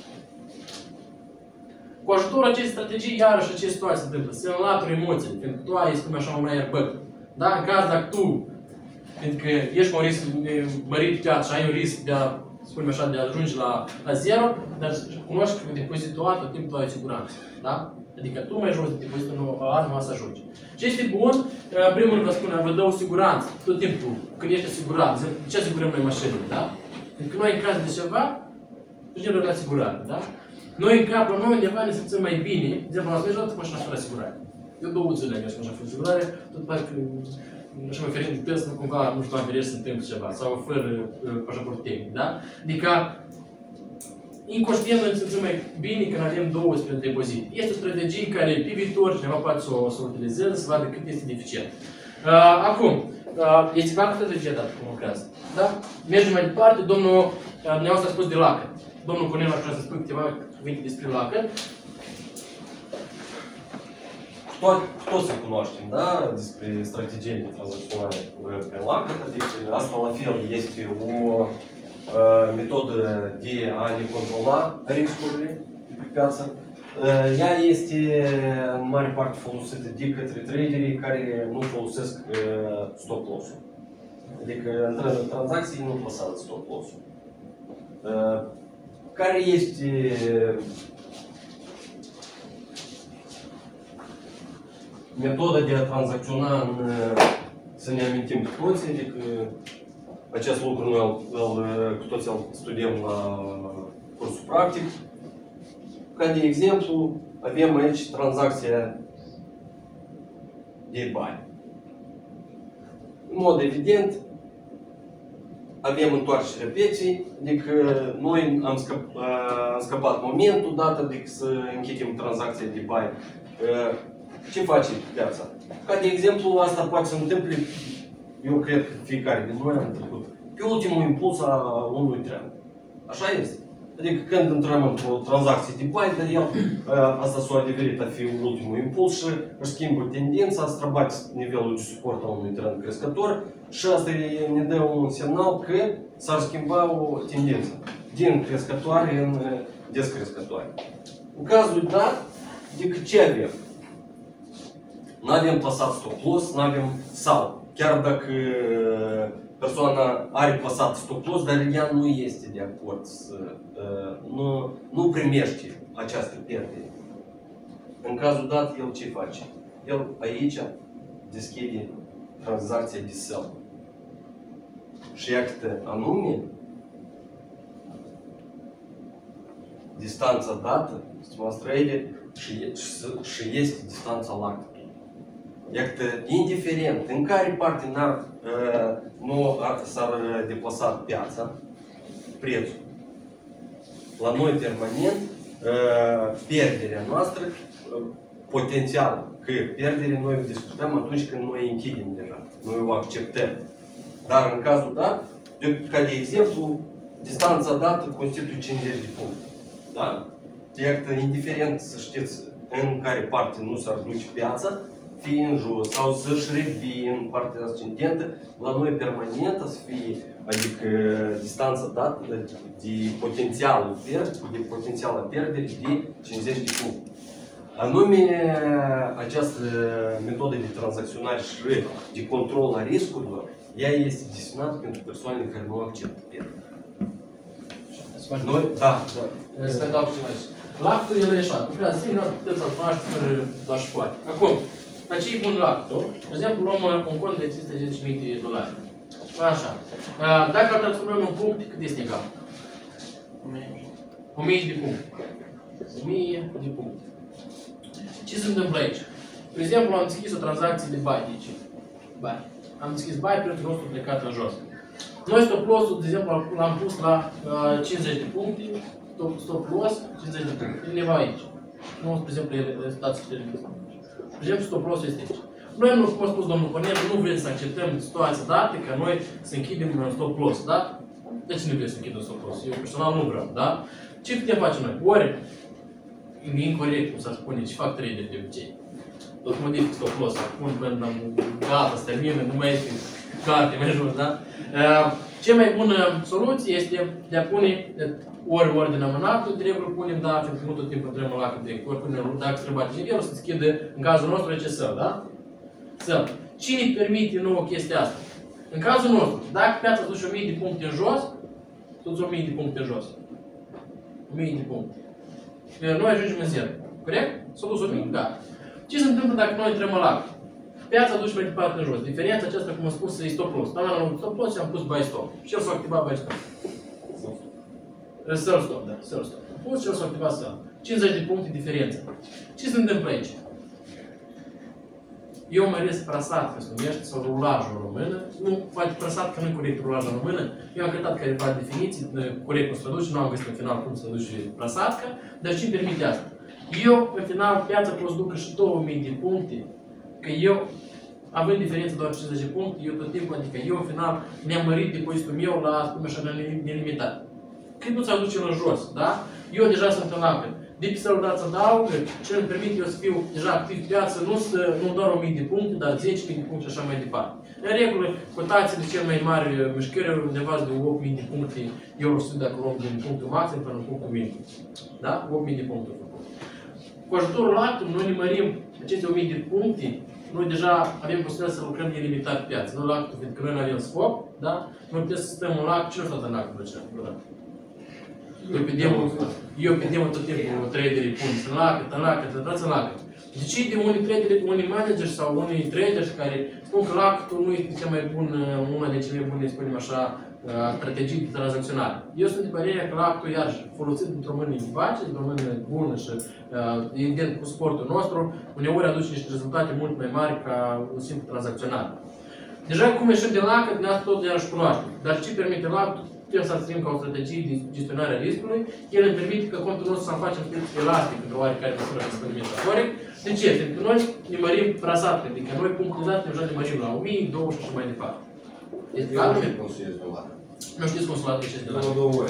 Cu ajutorul acestei strategii, iarăși aceste situații se întâmplă. Se înlătură emoțiile, pentru că tu ai, spune așa, un airbag. Da? În caz dacă tu, pentru că ești cu un risc mărit pe piață și ai un risc de a, spunem așa, de a ajunge la, la zero, dar cunoști că depozitul A tot timpul tu ai siguranță. Da? Adică tu mai jos de depozitul A nu să ajungi. Ce este bun, primul rând vă spune, vă dă o siguranță. Tot timpul, când ești asigurat, ce asigurăm noi mașinile, da? Pentru că noi în caz de ceva, ajungem la asigurare, da? Noi în capul noi undeva ne simțim mai bine, de exemplu, la noi dată mașina fără asigurare. Eu două zile am mers cu mașina fără asigurare, tot parcă așa mă ferim de test, cumva, nu știu, am ferit să întâmplă ceva, sau fără pașaport tehnic, da? Adică, inconștient noi ne simțim mai bine când avem două spre depozit. Este o strategie care pe viitor cineva poate să o, să o utilizeze, să vadă cât este deficient. Uh, acum, uh, este clar că strategia dată cum lucrează. Da? Mergem mai departe, domnul uh, dumneavoastră a spus de lacă. Domnul Cornel aș vrea să spun câteva cuvinte despre lacă. Toți se cunoaștem, da? Despre strategiile tranzacționale pe lacă, adică asta la fel este o metodă de a ne controla riscurile pe piață. Ea este în mare parte folosită de către traderii care nu folosesc stop loss-ul. Adică intrând în tranzacții nu plasați stop loss-ul. Care este metoda de a tranzacționa în, să ne amintim cu toții, adică acest lucru noi îl, cu toții îl studiem la cursul practic. Ca de exemplu, avem aici tranzacția de bani. În mod evident, avem întoarcerea pieței, adică noi am, scăp, am scăpat momentul, dată de să închidem tranzacția de bani. Ce face piața? Ca de exemplu, asta poate să întâmple, eu cred că fiecare din noi am trecut, pe ultimul impuls a unui trend. Așa este. Adică când intrăm într-o tranzacție de bani, dar el, asta s-a adeverit a fi ultimul impuls și își schimbă tendința, străbate nivelul de suport al unui trend crescător și asta ne dă un semnal că s-ar schimba o tendință din crescătoare în descrescătoare. În cazul dat, adică ce avem? Nu avem plasat stop loss, nu avem sau, chiar dacă persoana are plasat stop loss, dar ea nu este de acord să, nu, nu primește această pierdere. În cazul dat, el ce face? El aici deschide tranzacția de sell. Și iată anume distanța dată, străide, și, și este distanța lactă. Iată, indiferent în care parte n-ar, nu s-ar deplasa piața, prețul, la noi permanent, pierderea noastră, potențial că pierderea noi o discutăm atunci când noi închidem deja, noi o acceptăm. Dar în cazul dat, ca de exemplu, distanța dată constituie cincizeci de puncte. Da? Iată, indiferent să știți în care parte nu s-ar duce piața, fie în jos sau să-și revii în partea ascendentă, la noi permanentă să fie, adică distanța dată de potențialul pierdere, de potențială pierdere de cincizeci de puncte. Anume, această metodă de tranzacționare și de control a riscurilor, ea este destinată pentru persoanele care nu acceptă pierdere. Noi, da, da. Să dau ceva aici. Lactul el e așa, lucrează singur, puteți să-l cunoaște fără doar și poate. Acum, la ce e bun lactul? De exemplu, luăm un cont de cinci sute zece mii de dolari. Așa. Dacă îl transformăm în punct, cât este egal? o mie de puncte. o mie de puncte. Ce se întâmplă aici? De exemplu, am deschis o tranzacție de bani. Deci, bani. am deschis bai, prețul nostru plecat în jos. Noi stop loss-ul, de exemplu, l-am pus la uh, cincizeci de puncte, stop, stop loss, cincizeci de puncte, undeva aici. Nu, spre exemplu, stați și televiziune. Spre exemplu, stop loss-ul este aici. Noi, nu, cum a spus domnul Cornel, nu vrem să acceptăm situația dată ca noi să închidem stop loss, da? De ce nu vrem să închidem stop loss? Eu personal nu vreau, da? Ce putem face noi? Ori, e incorect, cum s-ar spune, și fac trader de obicei. Tot modific stop loss, acum când am gata, se termină, nu mai este carte mai jos, da? Cea mai bună soluție este de a pune ori ordinea mânată, trebuie punem, da, pentru că nu tot timpul trebuie la direct, ori punem, dacă se bate nivelul, să deschidă, în cazul nostru, ce săl, da? Săl. Cine permite nouă chestia asta? În cazul nostru, dacă piața a dus o mie de puncte în jos, duci o mie de puncte în jos. o mie de puncte. Noi ajungem în zero. Corect? S-a dus o mie, da. Ce se întâmplă dacă noi intrăm la lac? Piața duce mai departe în jos. Diferența aceasta, cum am spus, e stop loss. Dar am stop loss și am pus buy stop. Și el s-a activat buy stop. Sell stop, da. Sell stop. Am pus și el s-a activat sell. cincizeci de puncte diferență. Ce se întâmplă aici? Eu mă rest prasat, că se numește, sau rulajul în română. Nu, poate prasat, că nu e corect rulajul în română. Eu am căutat careva definiții, corect cum se traduce, nu am găsit în final cum se traduce prasatcă, dar ce îmi permite asta? Eu, în final, piața pot să ducă și două mii de puncte, că eu, având diferență doar cincizeci de puncte, eu tot timpul, adică eu, în final, mi-am mărit depozitul meu la, cum așa, nelimitat. Cât nu ți-a duce în jos, da? Eu deja sunt în lapă. De pe să-l dați adaugă, ce îmi permite eu să fiu deja activ pe piață, nu, să, nu doar o mie de puncte, dar zece mii de puncte și așa mai departe. În regulă, cotațiile cel mai mari mișcări undeva de opt mii de puncte, eu nu știu dacă luăm din punctul maxim până în punctul minim. Da? opt mii de puncte. Cu ajutorul actului, noi ne mărim aceste o mie de puncte, noi deja avem posibilitatea să lucrăm nelimitat pe piață. Nu la actul, pentru că noi nu avem scop, da? Noi putem să stăm în lac, cine a stat în actul ăsta? Eu pe demo, eu pe demo tot timpul traderii pun în lacă, în lacă, dați în lacă. De ce de unii traderi, unii manageri sau unii traderi care spun că lactul nu este cea mai bună, una de cele mai bune, spunem așa, strategii de tranzacționare. Eu sunt de părere că lactul, iarăși, folosit într-o mână de pace, într-o mână bună și evident cu sportul nostru, uneori aduce niște rezultate mult mai mari ca un simplu tranzacționare. Deja cum ieșim de lacă, din asta tot iarăși cunoaște. Dar ce permite lactul? Putem să-l ținem ca o strategie de gestionare a riscului, el îmi permite că contul nostru să-l facem elastic într-o oarecare măsură de spune metaforic. De ce? Pentru că noi ne mărim prasat, adică noi punctul dat deja ne mărim la o mie, două sute și mai departe. Este clar? Nu știți cum să luați acest de la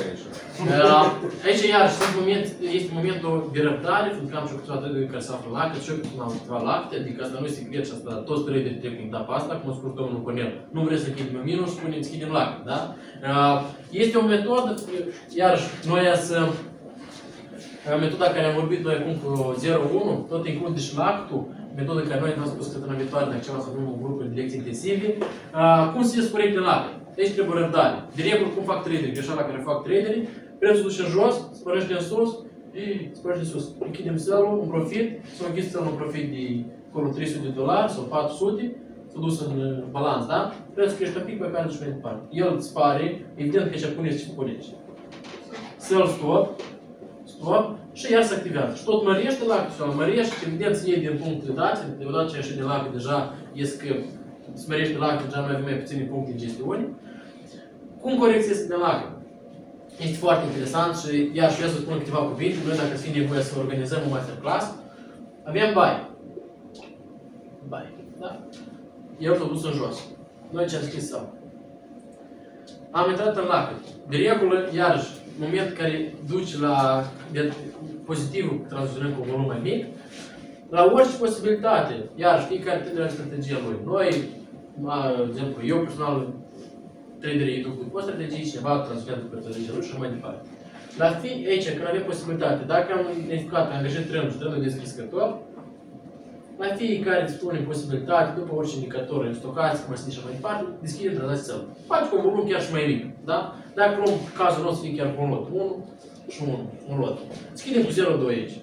aici, iarăși, este momentul de răbdare, pentru că am și câteva tăi care se află la lacăt și eu când am câteva lacte, adică asta nu e secret și asta toți traderii trec prin etapa asta, cum a spus domnul Cornel. Nu vreți să închidem în minus, spunem deschidem lacăt, da? Este o metodă, iarăși, noi să... Metoda care am vorbit noi acum cu zero unu, tot include și lactul, metodă care noi am spus că în viitoare, dacă ceva să avem un grup de lecții intensive, cum să ies corect în lacăt. Deci trebuie răbdare. De regulă, cum fac traderii, greșeala care fac traderii, prețul duce în jos, spărește în sus, spărește în sus. Închidem sell-ul, un profit, s-a închis sell-ul un profit de acolo trei sute de dolari sau patru sute, s-a dus în balanț, da? Prețul crește un pic pe care duce mai departe. El spare, evident că ce puneți ce puneți. Sell stop, stop, și iar se activează. Și tot mărește lactul sau mărește, evident să iei din punctele date, deodată ce ieși de lac deja ies că smerește lacul, deja noi avem mai puține puncte în gestiune. Cum corecția este de lacă? Este foarte interesant și iar și eu să spun câteva cuvinte. Noi, dacă fi nevoie să organizăm un masterclass, avem buy. Buy, da? El s-a dus în jos. Noi ce-am scris sau? Am intrat în lacă. De regulă, iarăși, moment care duce la pozitivul tranzacționăm cu un volum mai mic, la orice posibilitate, iarăși, fiecare trader are strategia lui. Noi, de exemplu, eu personal, traderii duc după o strategie, cineva tranzacționează după strategia lui și mai departe. Dar fi aici, când avem posibilitate, dacă am identificat, am angajat trendul și trendul descrescător, la fiecare dispunem posibilitate, după orice indicator, stocați, cum și mai departe, deschidem tranzacția sell. Poate cu un volum chiar și mai mic, da? Dacă luăm cazul nostru, fie chiar cu un lot, unu și unu, un lot. Deschidem cu zero virgulă doi aici.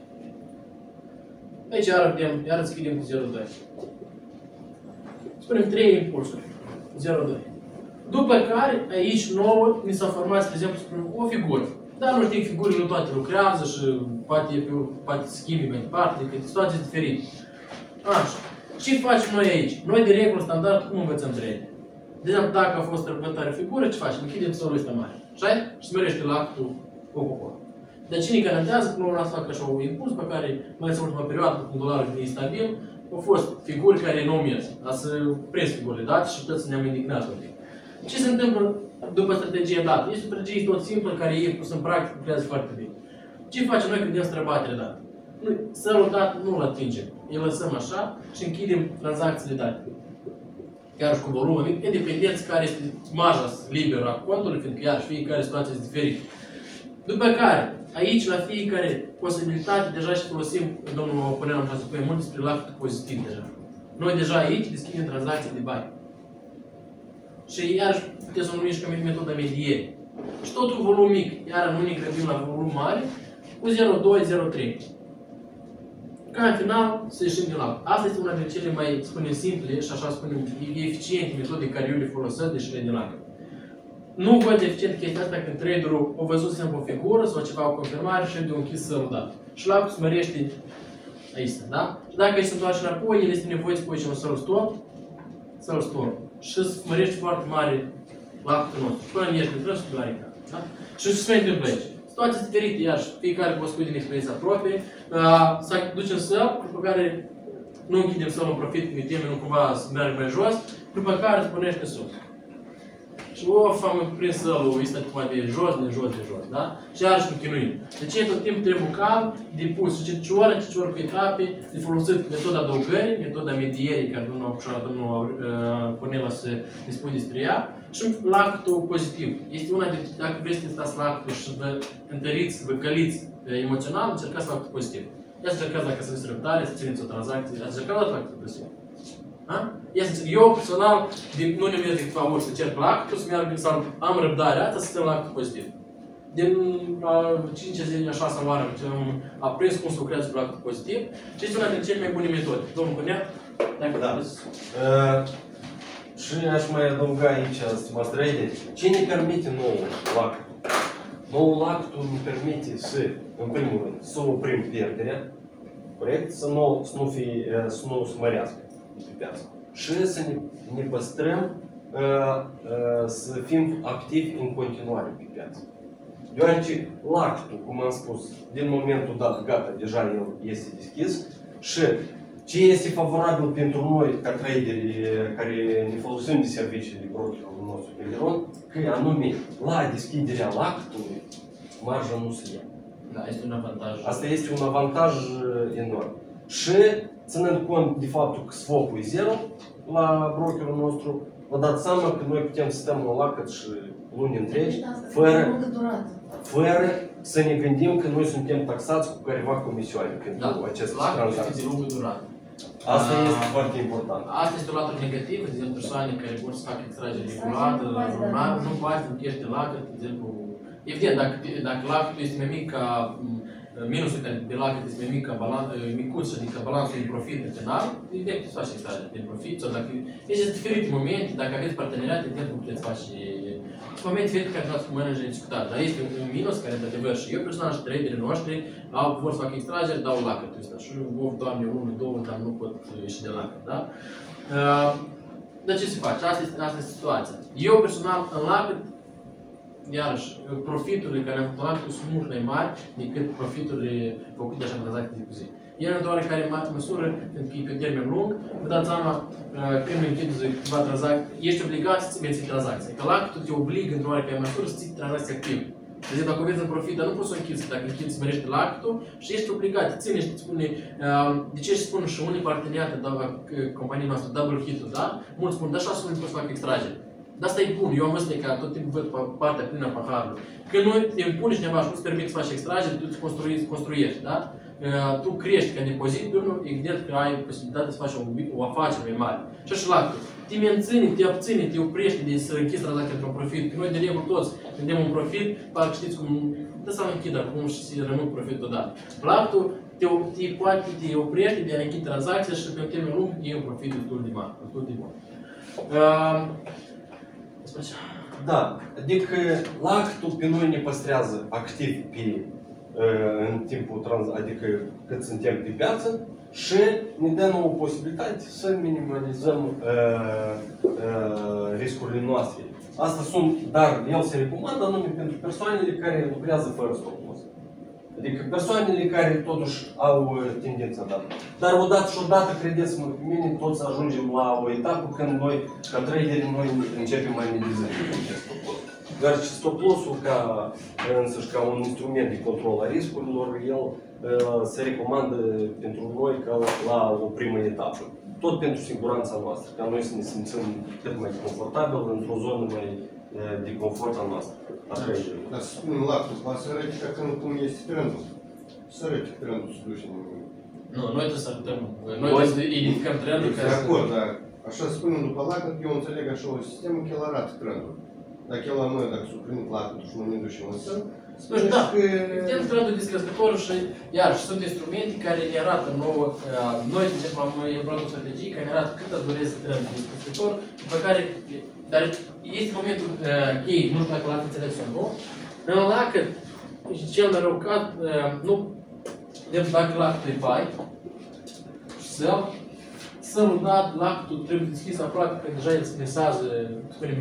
Aici iar vedem, iar deschidem cu zero virgulă doi. Spunem trei impulsuri, zero virgulă doi. După care, aici, nouă, ni s-a format, spre exemplu, o figură. Dar nu știm, figurile nu toate lucrează și poate, poate schimbi mai departe, decât situații diferite. Așa. Ce facem noi aici? Noi de regulă standard cum învățăm trade? De exemplu, dacă a fost răbătare figură, ce facem? Închidem solul ăsta mare. Așa? Și smerește lactul cu popor. Dar cine garantează că nu o să facă așa un impuls pe care, mai în ultima perioadă, când dolarul e instabil, au fost figuri care nu au mers. Dar să prins figurile date și toți ne-am indignat un pic. Ce se întâmplă după strategia dată? Este o strategie tot simplă care e pus în practică, lucrează foarte bine. Ce facem noi când vedem străbatere dată? Noi sărul dat nu-l atingem. Îl lăsăm așa și închidem tranzacțiile date. Chiar și cu volumul mic, independenți care este marja liberă a contului, fiindcă iarăși fiecare situație este diferită. După care, aici, la fiecare posibilitate, deja și folosim, domnul oponent am să spune mult despre lactul pozitiv deja. Noi deja aici deschidem tranzacții de bani. Și iarăși puteți să o numiți ca metoda mediere. Și tot cu volum mic, iar nu ne grăbim la volum mare, cu zero virgulă doi zero virgulă trei. Ca în final să ieșim din lac. Asta este una dintre cele mai, spunem, simple și așa spunem, eficiente metode care eu le folosesc de ieșire din lac. Nu văd eficient chestia asta când traderul a văzut simplu o figură sau ceva o confirmare și de-a închis sărul dat. Și lacul se mărește aici, da? Și dacă îi se întoarce înapoi, el este nevoie să pui și un sărul stop, sărul stop. Și se mărește foarte mare lacul nostru. Până ieși din trăs și de la rica. Da? Și ce se întâmplă aici? Situații diferite, iarăși, fiecare vă spune din experiența proprie, uh, să ducem săl, după care nu închidem sălul în profit, când temem nu cumva să meargă mai jos, după care se punește sus. Și of, am prins sălul ăsta de jos, de jos, de jos, da? Și iarăși nu chinuim. De ce tot timpul trebuie calm, de pus ce ce oră, ce oră cu etape, de folosit metoda adăugării, metoda medierii, care domnul Apușoara, domnul uh, Cornela se spune despre ea, și lactul pozitiv. Este una de, dacă vreți să testați lactul și vă întăriți, vă căliți emoțional, încercați lactul pozitiv. Ia să încercați dacă sunteți răbdare, să țineți o tranzacție, ați încercat la lactul pozitiv. Ia să eu, personal, nu ne merg de câteva ori să încerc lactul, să meargă sau am răbdarea asta să țin lactul pozitiv. Din a cincea zi, a șasea oară, am aprins cum să lucrează cu lactul pozitiv și este una dintre cele mai bune metode. Domnul Cornea, dacă da. Uh, și aș mai adăuga aici, stimați trader, ce ne permite nouă lactul? Noul lactul ne permite să, în primul rând, să oprim pierderea, corect? Să nu, să nu, fie, să nu se mărească pe piață. Și să ne, ne păstrăm, uh, uh, să fim activi în continuare pe piață. Deoarece lactul, cum am spus, din momentul dat, gata, deja el este deschis și ce este favorabil pentru noi, ca traderi care ne folosim de servicii de brokerul nostru Peleron, că anume, la deschiderea lactului, marja nu se ia. Da, este un avantaj. Asta este un avantaj enorm. Și ținând cont de faptul că swap-ul e zero la brokerul nostru, vă dați seama că noi putem să stăm la lacăt și luni întregi, fără, fără să ne gândim că noi suntem taxați cu careva comisioane pentru da, aceste tranzacții. De lungă durată. Asta uh, este foarte important. Asta este o latură negativă, de exemplu, persoane care vor să facă extragere regulată, lunar, nu poate închește de lacăt, de exemplu. Evident, dacă, dacă lacătul este mai mic ca minusul de lacăt este mai mic ca balan, micuț, adică balansul de profit de final, evident că se face extragere de profit, sau dacă este diferite momente, dacă aveți parteneriate, evident că puteți face sunt momente diferite care vreau cu managerii discutat, dar este un minus care, într-adevăr, și eu personal și traderii noștri au, vor să facă extrageri, dau lacătul ăsta. Și eu, doamne, unul, două, dar nu pot ieși de lacăt, da? Uh, dar ce se face? Asta este, asta este situația. Eu personal, în lacăt, iarăși, profiturile care am făcut lacătul sunt mult mai mari decât profiturile făcute de așa tranzacții de cu zi. El în oarecare măsură, pentru că e pe termen lung, vă dați seama, când închideți câteva tranzacții, ești obligat să menții tranzacții. Că lactul te obligă într-o oarecare măsură să ții tranzacții active. De exemplu, dacă vezi în profit, dar nu poți să o închizi, dacă închizi, mărește lactul și ești obligat, ține și îți spune, de ce își spun și unii parteneriate, companii noastre, double hit-ul, da? Mulți spun, dar așa să nu poți să fac extragere. Dar asta e bun, eu am văzut că tot timpul văd partea plină a paharului. Când nu te impune cineva și nu îți permite să faci extragere, tu îți construiești, construiești, da? Tu crești ca depozit, evident că ai posibilitatea să faci o, o afacere mai mare. Și așa lactul. Te menține, te abține, te oprește de să închizi tranzacția într-un profit. Că noi de regulă toți vedem un profit, parcă știți cum dă să închid acum și să rămân profit odată. Lactul te, te poate, te oprește de a închide tranzacția și pe un termen lung e un profit destul de mare, destul de bun. Uh, Da, adică lactul pe noi ne păstrează activ pe, în timpul trans, adică cât suntem pe piață și ne dă nouă posibilitate să minimalizăm uh, uh, riscurile noastre. Asta sunt, dar el se recomandă anume pentru persoanele care lucrează fără stop loss. Adică persoanele care totuși au tendința dată. Dar odată și odată, credeți-mă pe mine, toți ajungem la o etapă când noi, ca traderi, noi începem mai analizăm stop loss. Dar și stop loss-ul ca, însăși, ca un instrument de control a riscurilor, el uh, se recomandă pentru noi ca la o primă etapă. Tot pentru siguranța noastră, ca noi să ne simțim cât mai confortabil într-o zonă mai uh, de confort a noastră. Dar să spunem lactul, poate să arăte ca când cum este trendul. Să arăte trendul să duce în... Nu, noi trebuie să arătăm, noi trebuie să identificăm trendul care De acord, dar așa spunem după lactul, eu înțeleg așa o sistemă că el arată trendul. Dacă el la noi, dacă s-o prind lactul și nu ne ducem în sân, nu știu, da, vedem trendul descrescător și, iar, și sunt instrumente care ne arată nouă, noi, de exemplu, am elaborat o strategie care ne arată cât îți durează trendul descrescător, după care, dar este momentul cheie, nu știu dacă l-ați înțeles sau nu, în lacăt, cel mai rău caz, nu, de dacă lactul e bai, să să-l dat, lactul trebuie deschis aproape, că deja el se mesează, spunem,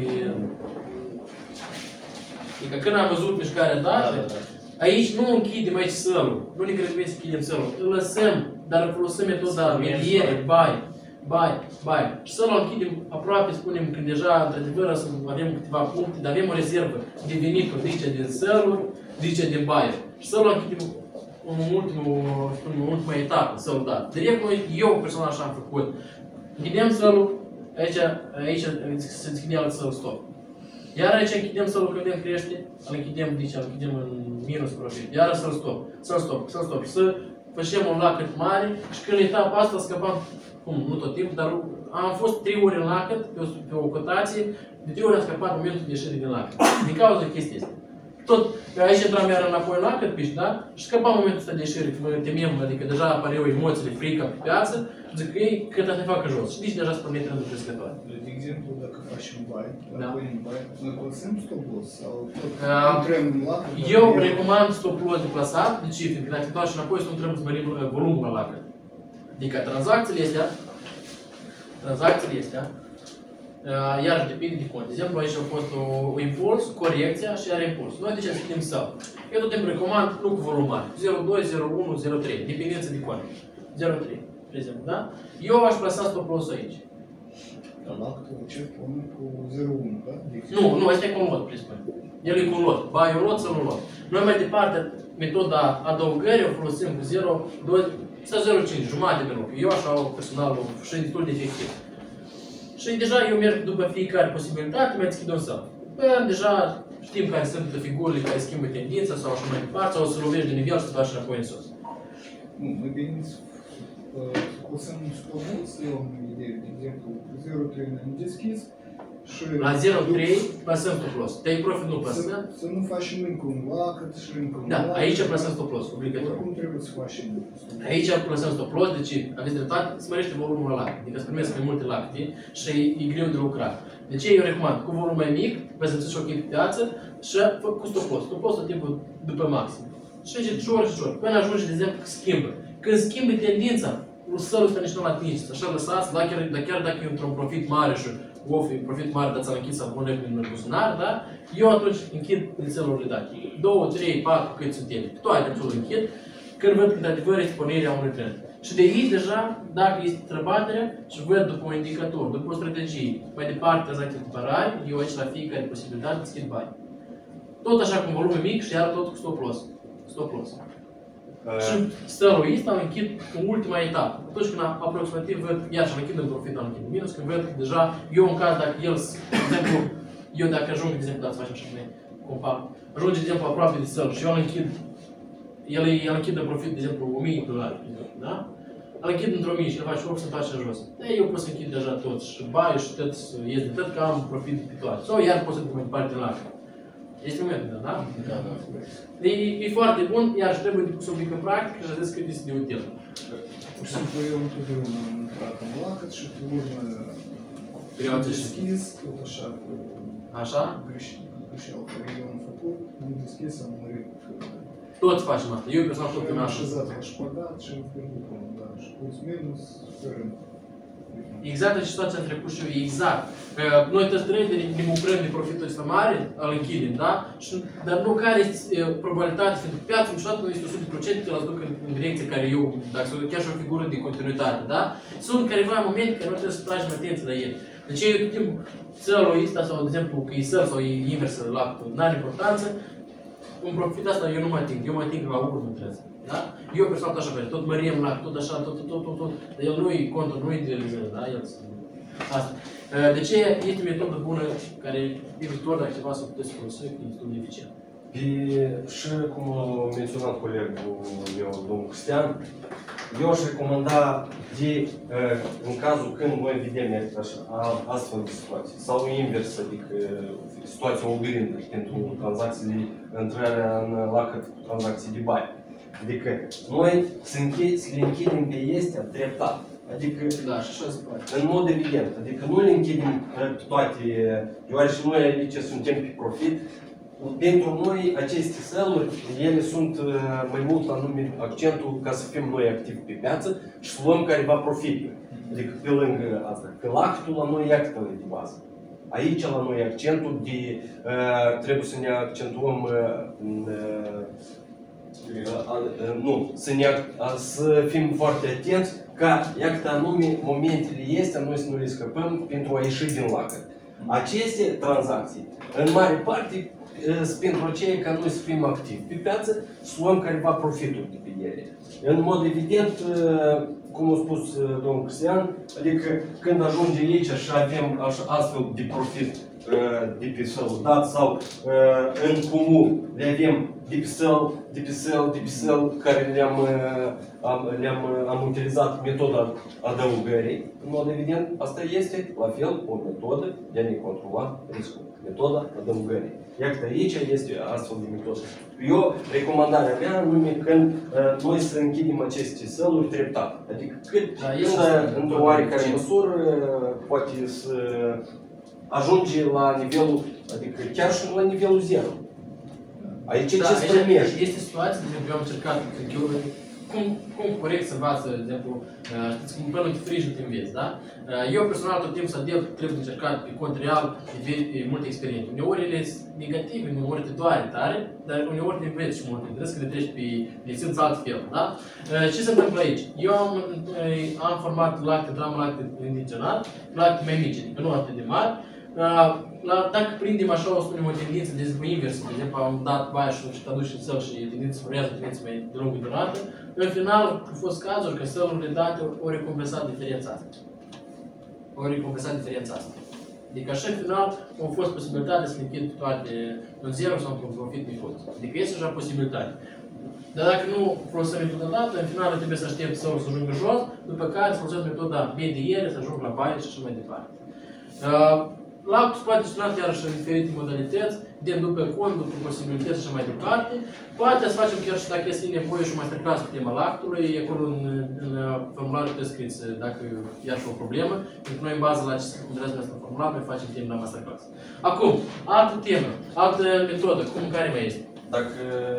adică când am văzut mișcarea dată, da, da, da. Aici nu închidem aici sălul, nu ne trebuie să închidem sălul, îl lăsăm, dar folosim metoda mediere, bai, bai, bai. Și sălul închidem aproape, spunem, când deja, într-adevăr, avem câteva puncte, dar avem o rezervă de venituri, zice din săluri, zice din bai. Și sălul închidem în ultimul, spunem, în ultima etapă, sălul dat. Direct noi, eu personal așa am făcut. Închidem sălul, aici, aici se deschide alt săl stop. Iar aici închidem sălul când vedem crește, îl închidem, deci îl închidem în minus profit. Iar să-l stop, să-l stop, să-l stop. Să facem un lacăt mare și când etapa asta scăpam, cum, nu tot timpul, dar am fost trei ori în lacăt, pe o, pe o cotație, de trei ori am scăpat momentul de ieșire din lacăt. Din cauza chestia asta. Tot, aici intram iar înapoi în lacăt, piși, da? Și scăpam momentul ăsta de ieșire, că mă temem, adică deja apăreau emoțiile, frica pe piață, zic că ei cât să ne facă jos. Și nici deja să pornește trendul crescător. De exemplu, dacă faci un bai, da. apoi un bai, noi plasăm stop loss sau tot uh, intrăm în lacul? Eu recomand stop loss de plasat, de ce? Pentru că dacă te faci înapoi, să nu trebuie să mărim volumul la lacăt. Adică tranzacțiile astea, tranzacțiile astea, Uh, iarăși depinde de cont. De exemplu, aici a fost o, o impuls, corecția și iar impuls. Noi de ce schimb săl? Eu tot timpul recomand nu cu volum mare. zero virgulă doi, zero virgulă unu, zero virgulă trei, dependență de cont. zero virgulă trei, de exemplu, da? Eu aș plasa stop loss aici. Dar lactul încep cu zero virgulă unu, da? Nu, nu, asta e cu un lot, presupun. El e cu un lot. Ba, e un lot, săl un lot. Noi mai departe, metoda adăugării o folosim cu zero virgulă doi sau zero virgulă cinci, jumate de loc. Eu așa o personal și destul de efectiv. Și deja eu merg după fiecare posibilitate, mai deschid un săl. Deja știm care sunt figurile care schimbă tendința sau așa mai departe, sau să lovești de nivel și să faci înapoi în sus. Nu, noi bine să lăsăm un stop loss, eu am o idee, de exemplu, zero virgulă trei ne-am deschis și... La zero virgulă trei plasăm stop loss. Te-ai profit nu plasăm? Să, să nu facem încă un lacăt și încă un Da, lacăt. aici plasăm stop loss, obligatoriu. Cum trebuie să facem stop loss? Aici plasăm stop loss, deci aveți dreptate, se mărește volumul la lacte. Adică îți primesc mai multe lacte și e greu de lucrat. De ce eu recomand? Cu volum mai mic, vă să și o pe piață și cu stop loss. Stop loss tot timpul după maxim. Și aici ușor și ușor. Până ajunge, de exemplu, schimbă. Când schimbă tendința, sălul ăsta nici nu-l atingeți. Așa lăsați, dar chiar, dar chiar dacă e într-un profit mare și of, e profit mare, dar ți-am închis să pune în buzunar, da? Eu atunci închid țelurile date. două, trei, patru, cât sunt ele. Toate absolut închid, când văd că de adevăr este pornirea unui trend. Și de aici deja, dacă este străbaterea și văd după un indicator, după o strategie, mai departe tranzacții de cumpărare, eu aici la fiecare posibilitate deschid bani. Tot așa cu un volum mic și iar tot cu stop loss. Stop loss. Și stălul ăsta îl închid în ultima etapă. Atunci când aproximativ văd, iar și-l închid în profit, îl închid în minus, când văd că deja, eu în caz dacă el, de exemplu, eu dacă ajung, de exemplu, dați facem așa cum e, compar, ajunge, de exemplu, aproape de stăl și eu îl închid, el îl închid în profit, de exemplu, o mie de dolari, da? Îl închid într-o mie și îl faci opt să faci în jos. Eu pot să închid deja tot și bai și tot, ies de tot, că am profit de toate. Sau iar pot să duc mai departe în lacul. Este un metod, da? Da, da. E, e foarte bun, iar și trebuie să o în practică și a zis că este de util. Pur și simplu eu întotdeauna am intrat în lacăt și pe urmă am deschis, tot așa cu Așa? greșeală care eu am făcut, am deschis, am mărit. Toți facem asta. Eu personal tot Am în așezat la șpagat și am pierdut unul, da, și plus minus, fără. Exact în situația am trecut și eu, exact. Că noi toți traderii ne bucurăm de profitul ăsta mare, îl închidem, da? Și, dar nu care este probabilitatea, pentru că piața niciodată nu este o sută la sută că îl duc în, în direcție care eu, dacă sunt chiar și o figură de continuitate, da? Sunt careva momente care nu trebuie să tragem atenție la el. Deci eu tot timpul țelul ăsta sau, de exemplu, că e săl sau e invers la n-are importanță, un profit asta eu nu mă ating, eu mă ating la urmă trebuie. Da? Eu personal așa văd, tot măriem la tot așa, tot, tot, tot, tot, dar el nu-i contul, nu-i idealizează, da? El asta. De ce este o metodă bună care pe viitor, dacă ceva să puteți folosi, e destul de eficient. Și cum a menționat colegul meu, domnul Cristian, eu aș recomanda de, în cazul când noi vedem așa, astfel de situații, sau invers, adică situația oglindă pentru tranzacțiile, intrarea în lacăt cu tranzacții de bani. Adică noi să, închid, să le închidem pe este treptat. Adică, da, și așa se poate. În mod evident. Adică nu le închidem pe toate, deoarece noi aici suntem pe profit. Pentru noi, aceste sell-uri, ele sunt mai mult anume accentul ca să fim noi activi pe piață și să luăm careva profituri. Adică pe lângă asta. Că lactul la noi e actele de bază. Aici la noi e accentul de, uh, trebuie să ne accentuăm uh, uh, nu, să, ne, să fim foarte atenți ca iată anume momentele este, noi să nu le scăpăm pentru a ieși din lacăt. Aceste tranzacții, în mare parte, sunt pentru aceea ca noi să fim activi pe piață, să luăm careva profituri de pe ele. În mod evident, cum a spus domnul Cristian, adică când ajunge aici și avem astfel de profit de pe sell dat sau în comun le avem de pe sell, de pe sell, de pe sell, care le-am am, le-am am utilizat metoda adăugării. În mod evident, asta este la fel o metodă de a ne controla riscul. Metoda adăugării. Iată aici este astfel de metodă. Eu, recomandarea mea, anume când uh, noi să închidem aceste sell-uri treptat. Adică cât, da, când, într-o oarecare măsură, uh, poate să ajunge la nivelul, adică chiar și la nivelul zero. Aici da, ce se primește? Este situația, de exemplu, eu am încercat, eu, cum, cum corect să învață, de exemplu, uh, știți cum până te frigi, nu te înveți, da? Uh, eu personal tot timpul să adept, trebuie încercat pe cont real, de, de multe experiențe. Uneori ele sunt negative, uneori te doare tare, dar uneori te înveți și multe, trebuie să le treci pe, le simți altfel, da? Uh, ce se întâmplă aici? Eu am, uh, am format lacte, dram lacte indigenat, lacte mai mici, adică nu atât de mari. Uh, la, dacă prindem așa, o spunem, o tendință de exemplu invers, de exemplu, am dat baia și te aduci în săl și tendința se urmează o tendință mai de lungă durată, în final, au fost cazuri că sălurile date au recompensat diferența asta. Au recompensat diferența asta. Adică așa, în final, au fost posibilitatea să le închid toate în zero sau într-un profit micuț. Adică este așa posibilitate. Dar dacă nu folosim metoda dată, în final trebuie să aștept sălul să ajungă jos, după care să folosim metoda mediere, să ajung la baie și așa mai departe. Uh, Lactul se poate suna iarăși în diferite modalități, de după cont, după posibilități și așa mai departe. Poate să facem chiar și dacă este nevoie și un masterclass pe tema lactului, acolo în, în formularul trebuie scris dacă iar și o problemă, pentru că noi în bază la ce se controlează asta formular, noi facem timp la masterclass. Acum, altă temă, altă metodă, cum care mai este? Dacă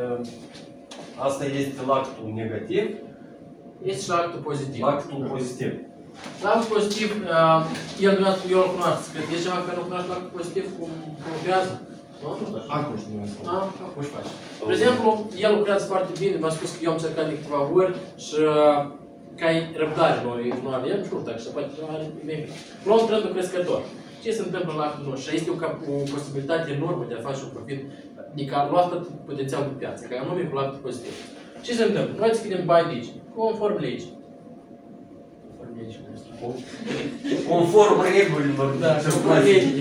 asta este lactul negativ, este și lactul pozitiv. Lactul pozitiv. Lactul pozitiv, uh, el dumneavoastră, eu îl cunoaște. Cred că e ceva care nu cunoaște lactul pozitiv, cum lucrează? Nu? Nu știu. Acum și nu Ah, acum își face. De exemplu, el lucrează foarte bine, v-am spus că eu am încercat de câteva ori și uh, ca răbdare noi nu avem, nu știu dacă se poate, nu are bine. Luăm trendul crescător. Ce se întâmplă la lactul nostru? Și este o, o posibilitate enormă de a face un profit, adică a luat tot potențialul de piață, ca anume cu lactul pozitiv. Ce se întâmplă? Noi deschidem buy de aici, conform legii. Conform regulilor. Da, conform legii.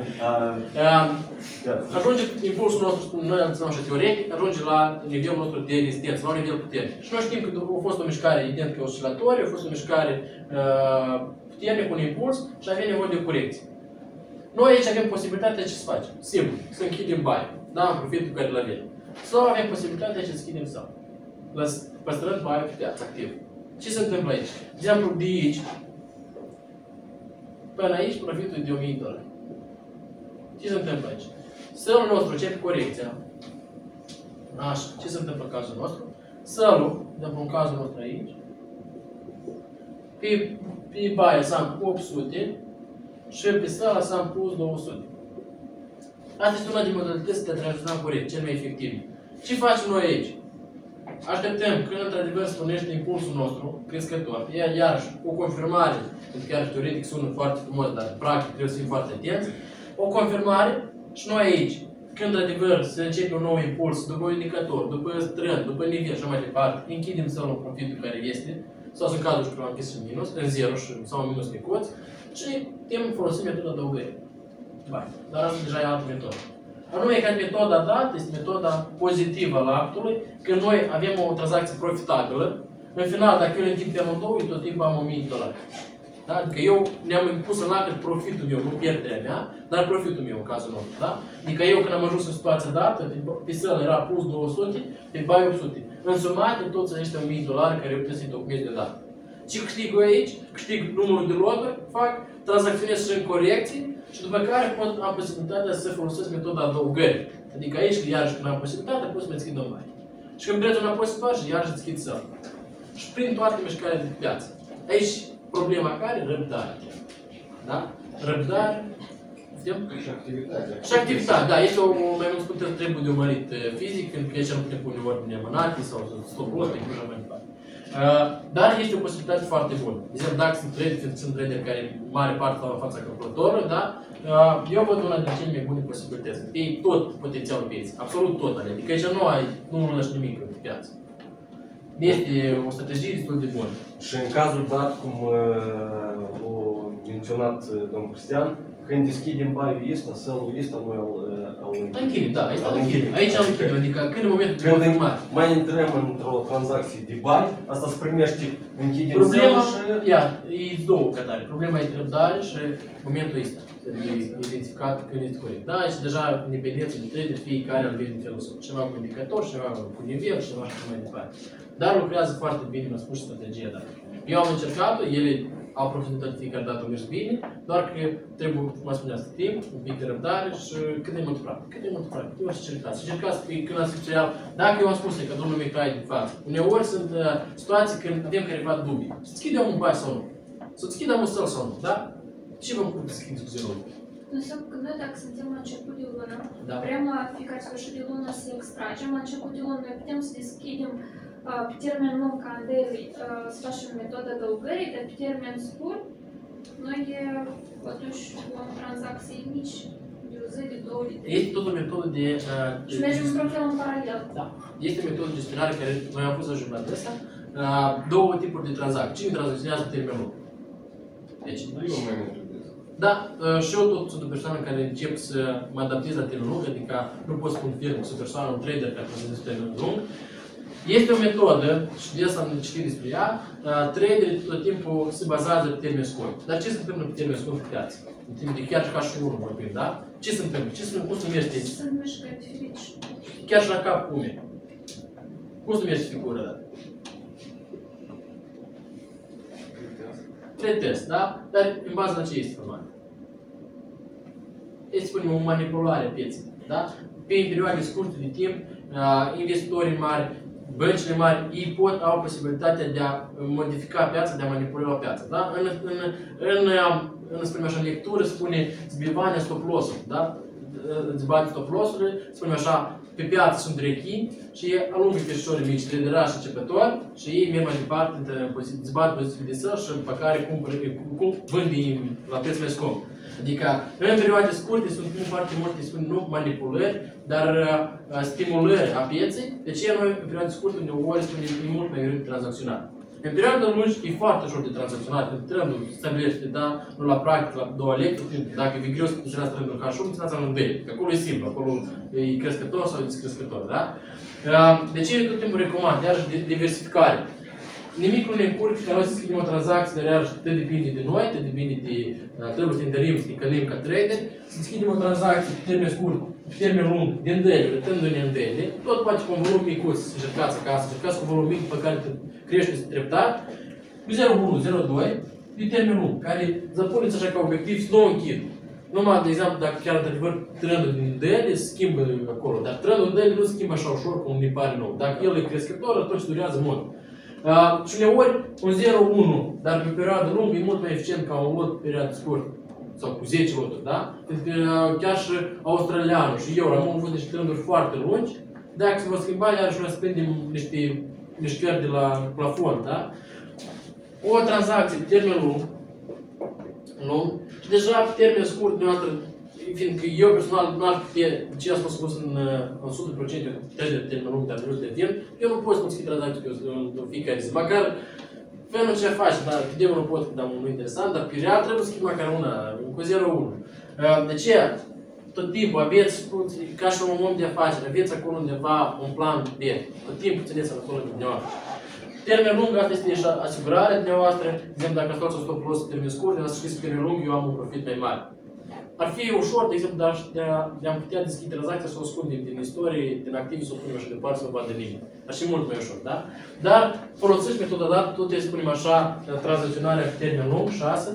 Ajunge impulsul nostru, noi am ținut așa teoretic, ajunge la nivelul nostru de rezistență, la un nivel puternic. Și noi știm că a fost o mișcare identică oscilatorie, a fost o mișcare uh, puternică, un impuls și avem nevoie de o corecție. Noi aici avem posibilitatea ce să facem? Simplu, să închidem baia, da, în profitul care îl avem. Sau avem posibilitatea ce să închidem sau. Păstrând baia pe piață, activ. Ce se întâmplă aici? De exemplu, de aici până aici profitul e de o mie de dolari. Ce se întâmplă aici? Sălul nostru începe corecția. Așa, ce se întâmplă în cazul nostru? Sălul, de în cazul nostru aici, pe, pe baie s-am opt sute și pe sala s-am pus două sute. Asta este una din modalitățile de a tranzacționa corect, cel mai efectiv. Ce facem noi aici? Așteptăm când într-adevăr spunește impulsul nostru crescător, iar iarăși o confirmare, pentru că chiar teoretic sună foarte frumos, dar practic trebuie să fim foarte atenți, o confirmare și noi aici, când într-adevăr se începe un nou impuls, după un indicator, după trend, după nivel și așa mai departe, închidem sălul în profitul care este, sau în cazul și am închis în minus, în zero sau în minus micuț, și tem folosim metoda adăugării. Dar asta deja e altă metodă. Anume că metoda dată este metoda pozitivă a actului, când noi avem o tranzacție profitabilă, în final, dacă eu le închid pe amândouă, eu tot timpul am o mie de dolari. Da? Adică eu ne-am impus în lacăt profitul meu, nu pierderea mea, dar profitul meu în cazul nostru. Da? Adică eu când am ajuns în situația dată, pe săl era plus două sute, pe bai opt sute. În sumate, toți aceștia o mie de dolari care eu trebuie să-i document de dată. Ce câștig eu aici? Câștig numărul de loturi, fac, tranzacționez și în corecții, și după care pot, am posibilitatea să folosesc metoda adăugării. Adică aici, iarăși, când am posibilitatea, pot să mă deschid o mai. Și când prețul înapoi se face, iarăși deschid săl. Și prin toate mișcările de piață. Aici, problema care? Răbdare. Da? Răbdare. Și activitatea. Și activitatea, da, este o, mai mult spune, trebuie de urmărit fizic, pentru că aici nu putem pune ordine mânate sau stop-loss, și așa mai departe. Uh, dar este o posibilitate foarte bună. De exemplu, dacă sunt trader, sunt trader care mare parte stau în fața calculatorului, da? Uh, eu văd una din cele mai bune posibilități. Ei tot potențialul pieței, absolut tot. Adică aici nu ai, nu lăși nimic în piață. Este o strategie destul de bună. Și în cazul dat, cum uh, o menționat domnul Cristian, când deschidem baiul ăsta, sălul ăsta, noi îl închidem. Da, aici îl închidem. Aici îl închidem. Adică când în momentul când de mare. mai intrăm într-o tranzacție de bani, asta se primește, închidem Problema, sălul și... ia, e două catare. Problema e răbdare și momentul ăsta. Trebuie identificat când este corect. Da, și deja independență de trader, fiecare îl vede în felul său. Ceva cu indicator, ceva cu nivel, ceva și mai departe. Dar lucrează foarte bine, mi-a spus și strategia dată. Eu am încercat-o, ele au profesionalitate fiecare dată mers bine, doar că trebuie, cum am spuneați, timp, un pic de răbdare și cât de mult practic. Cât de mult practic. Eu să încercați. Să încercați când ați special. Dacă eu am spus că domnul Mihai de față, uneori sunt uh, situații când avem careva dubii. Să deschidem un bai sau nu. Să deschidem un săl sau nu, da? Ce vă putem deschide discuția? Înseamnă că noi dacă suntem la început de lună, Da. vrem la fiecare sfârșit de lună să extragem, la început de lună noi putem să deschidem uh, pe termen lung ca în daily, uh, să facem metoda adăugării, dar pe termen scurt, noi uh, atunci luăm tranzacții mici, de o zi, de două, de trei. Este tot o metodă de... Uh, Și mergem într-un fel în paralel. Da. Este o metodă de gestionare care noi am pus în jurnalul ăsta. Uh, două tipuri de tranzacții. Cine tranzacționează pe termen lung? Deci, Eu mai mult de asta. da, și eu tot sunt o persoană care încep să mă adaptez la termen lung, adică nu pot spun firm, sunt o persoană, un trader care tranzacționează pe termen lung. Este o metodă, și de asta am citit despre ea, traderii tot timpul se bazează pe termen scurt. Dar ce se întâmplă pe termen scurt pe piață? În timp de chiar și ca și urmă vorbim, da? Ce se întâmplă? Ce se cum se numește? Sunt mișcări diferite. Chiar și la cap cum e? Cum se numește figura, da? Pretest, da? Dar în bază la ce este format? Este, spunem, o manipulare a pieței, da? Pe perioade scurte de timp, investitorii mari, băncile mari, ei pot au posibilitatea de a modifica piața, de a manipula piața, da? În, în, în, în, spunem așa, în lectură spune zbivania stop-loss-ului, da? Zbivania stop-loss-ului, spunem așa, pe piață sunt rechini și ei alungă peșorii mici, traderași și începători și ei merg mai departe, zbat poziții de săl și pe care cumpără, vând la preț mai scump. Adică, în perioade scurte sunt foarte multe, spun, nu manipulări, dar uh, stimulări a pieței. De ce noi, în perioade scurte, uneori, spune, e mult mai greu de tranzacționat. În perioade lungi, e foarte ușor de tranzacționat, pentru că trendul stabilește, da, nu la practic, la două lecturi, dacă e greu să funcționează trendul ca și unul, țineați în doi, că acolo e simplu, acolo e crescător sau e descrescător, da? Uh, de ce tot timpul recomand, iarăși, diversificare. Nimic nu ne încurcă ca noi să schimbăm o tranzacție, dar iarăși tot depinde de noi, tot depinde de, trebuie să întărim, să ne călim ca trader, să schimbăm o tranzacție pe termen scurt, pe termen lung, din daily, rătându-ne în daily, tot poate cu un volum micuț, să încercați acasă, să încercați cu un volum mic pe care te creșteți treptat, cu zero virgulă unu, zero virgulă doi, pe termen lung, care să puneți așa ca obiectiv să nu o închid. Numai, de exemplu, dacă chiar într-adevăr trendul din dele schimbă acolo, dar trendul dele nu schimbă așa ușor cum ne pare nou. Dacă el e crescător, atunci durează mult. Uh, și uneori, un zero unu, dar pe perioadă lungă, e mult mai eficient ca un lot pe perioadă scurtă. Sau cu zece loturi, da? Pentru că chiar și australianul și eu am avut niște trenduri foarte lungi, dacă se va schimba, iarăși noi să prindem niște mișcări de la plafon, da? O tranzacție pe termen lung, lung, și deja pe termen scurt, dumneavoastră, fiindcă eu personal nu ar putea, ce am spus în, în o sută la sută trader pe termen lung, dar nu de timp, eu nu pot să schimb tranzacții pe în fiecare zi. Măcar felul ce faci, dar video nu pot, dar unul interesant, dar perioada trebuie să schimb măcar una, cu zero unu. De ce? Tot timpul aveți, ca și un om de afaceri, aveți acolo undeva un plan B. Tot timpul țineți acolo de dumneavoastră. Termen lung, asta este și asigurarea dumneavoastră. De exemplu, dacă stați o stop loss termen scurt, de să știți că termen lung eu am un profit mai mare. Ar fi ușor, de exemplu, de a, de a putea deschide tranzacția, să o ascundem din istorie, din activi, să o punem așa departe, să o vadă nimeni. Ar fi mult mai ușor, da? Dar folosiți metoda dată, tot trebuie să punem așa, tranzacționarea pe termen lung, șase.